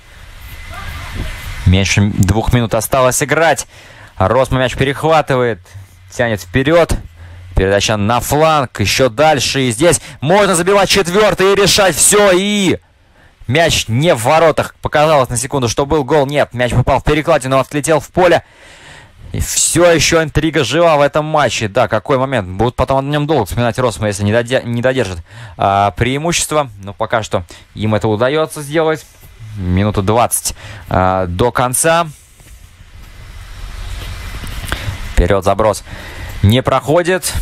Меньше 2 минут осталось играть. Росма мяч перехватывает. Тянет вперед. Передача на фланг. Еще дальше. И здесь можно забивать 4-й и решать все. И мяч не в воротах. Показалось на секунду, что был гол. Нет, мяч попал в перекладину, отлетел в поле. И все еще интрига жива в этом матче. Да, какой момент. Будут потом о нем долго вспоминать Росма, если не додержит преимущество. Но пока что им это удается сделать. Минута 20 до конца. Вперед заброс не проходит.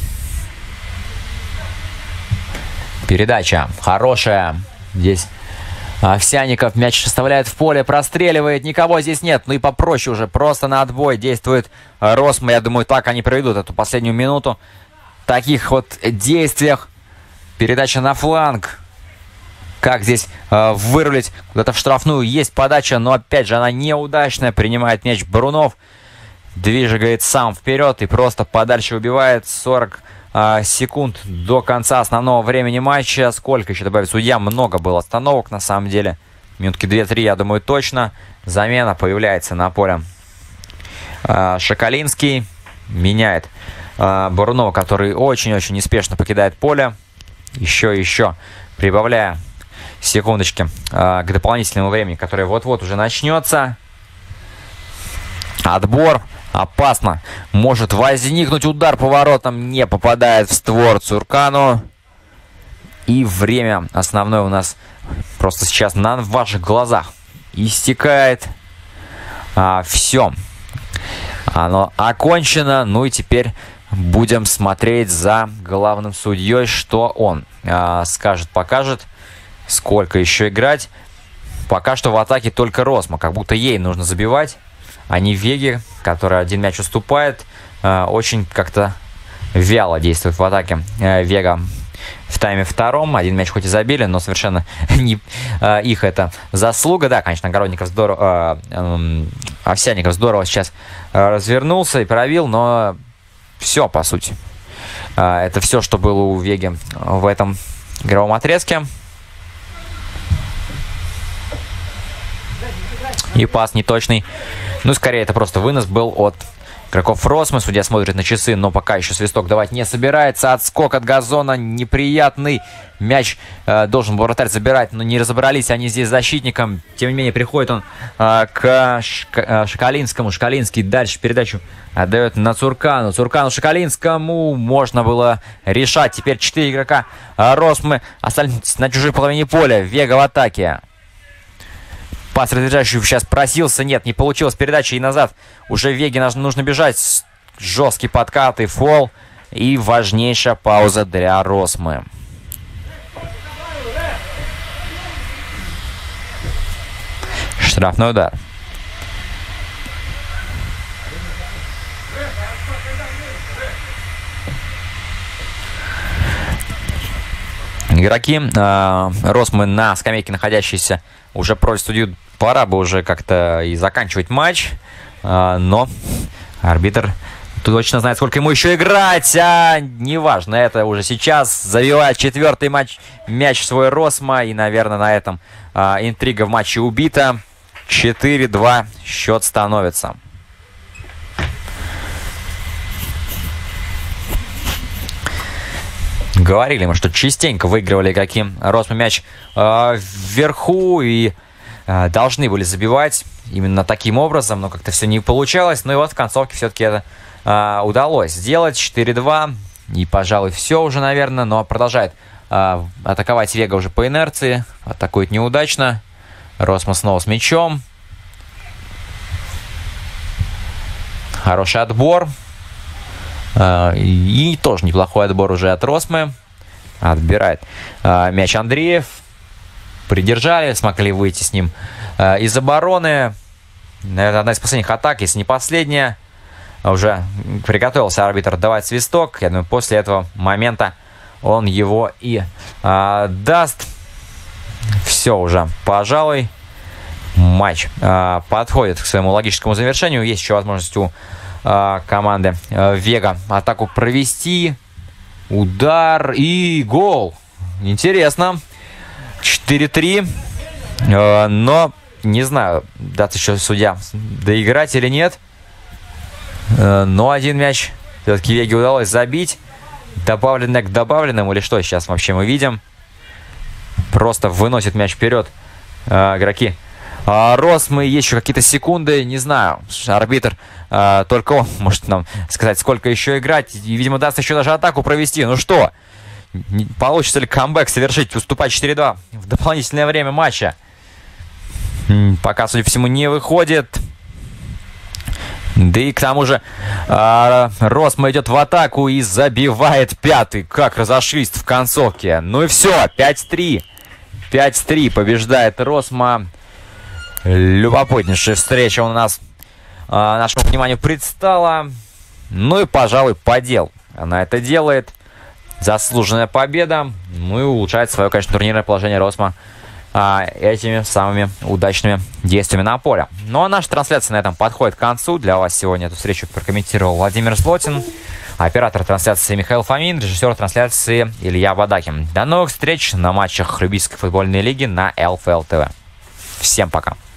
Передача хорошая. Здесь Овсянников мяч оставляет в поле, простреливает. Никого здесь нет. Ну и попроще уже. Просто на отбой действует Росма. Я думаю, так они проведут эту последнюю минуту. В таких вот действиях. Передача на фланг. Как здесь вырулить куда-то в штрафную. Есть подача, но опять же она неудачная. Принимает мяч Брунов. Движет сам вперед и просто подальше убивает. 40 секунд до конца основного времени матча. Сколько еще добавить судья? Много было остановок на самом деле. Минутки 2-3, я думаю, точно. Замена появляется на поле. Шакалинский меняет Бурунова, который очень-очень неспешно покидает поле. Еще прибавляя секундочки к дополнительному времени, которое вот-вот уже начнется. Отбор. Опасно. Может возникнуть удар по воротам. Не попадает в створ Цуркану. И время основное у нас просто сейчас на ваших глазах истекает. Все. Оно окончено. Ну и теперь будем смотреть за главным судьей, что он скажет, покажет. Сколько еще играть. Пока что в атаке только Росма. Как будто ей нужно забивать. А не Веги, который один мяч уступает. Очень как-то вяло действует в атаке Вега в тайме втором. Один мяч хоть и забили, но совершенно не их это заслуга. Да, конечно, Огородников здорово, Овсянников здорово сейчас развернулся и пробил, но все, по сути. Это все, что было у Веги в этом игровом отрезке. И пас неточный. Ну, скорее, это просто вынос был от игроков Росмы. Судья смотрит на часы, но пока еще свисток давать не собирается. Отскок от газона неприятный. Мяч должен был вратарь забирать, но не разобрались они здесь с защитником. Тем не менее, приходит он к Шакалинскому. Шакалинский дальше передачу отдает на Цуркану. Цуркану Шакалинскому можно было решать. Теперь 4 игрока Росмы остались на чужой половине поля. Вега в атаке. Пас разряжающий сейчас просился. Нет, не получилось передача. И назад уже Веге нужно бежать. Жесткий подкат и фол. И важнейшая пауза для Росмы. Штрафной удар. Игроки Росмы на скамейке находящиеся уже просят судью, пора бы уже как-то и заканчивать матч. Но арбитр точно знает, сколько ему еще играть. Неважно, это уже сейчас забивает 4-й мяч свой Росма. И, наверное, на этом интрига в матче убита. 4-2 счет становится. Говорили мы, что частенько выигрывали каким Росма мяч вверху и должны были забивать именно таким образом, но как-то все не получалось. Ну и вот в концовке все-таки это удалось сделать. 4-2 и, пожалуй, все уже, наверное, но продолжает атаковать Вега уже по инерции. Атакует неудачно. Росма снова с мячом. Хороший отбор. И тоже неплохой отбор уже от Росмы. Отбирает мяч Андреев. Придержали, смогли выйти с ним из обороны. Наверное, одна из последних атак, если не последняя. Уже приготовился арбитр давать свисток. Я думаю, после этого момента он его и даст. Все уже, пожалуй. Матч подходит к своему логическому завершению. Есть еще возможность у команды Вега атаку провести. Удар и гол. Интересно. 4-3. Но не знаю, даст еще судья доиграть или нет. Но один мяч все-таки Веге удалось забить. Добавленное к добавленному или что сейчас вообще мы видим? Просто выносит мяч вперед игроки Росмы. Есть еще какие-то секунды, не знаю. Арбитр только он может нам сказать, сколько еще играть. И, видимо, даст еще даже атаку провести. Ну что, получится ли камбэк совершить, уступать 4-2 в дополнительное время матча? Пока, судя по всему, не выходит. Да и к тому же Росма идет в атаку и забивает пятый. Как разошлись в концовке. Ну и все, 5-3. 5-3 побеждает Росма. Любопытнейшая встреча у нас нашему вниманию предстала. Ну и, пожалуй, по делу она это делает. Заслуженная победа. Ну и улучшает свое, конечно, турнирное положение Росма этими самыми удачными действиями на поле. Ну а наша трансляция на этом подходит к концу. Для вас сегодня эту встречу прокомментировал Владимир Злотин, оператор трансляции Михаил Фомин, режиссер трансляции Илья Бадакин. До новых встреч на матчах Любительской футбольной лиги на ЛФЛ ТВ. Всем пока.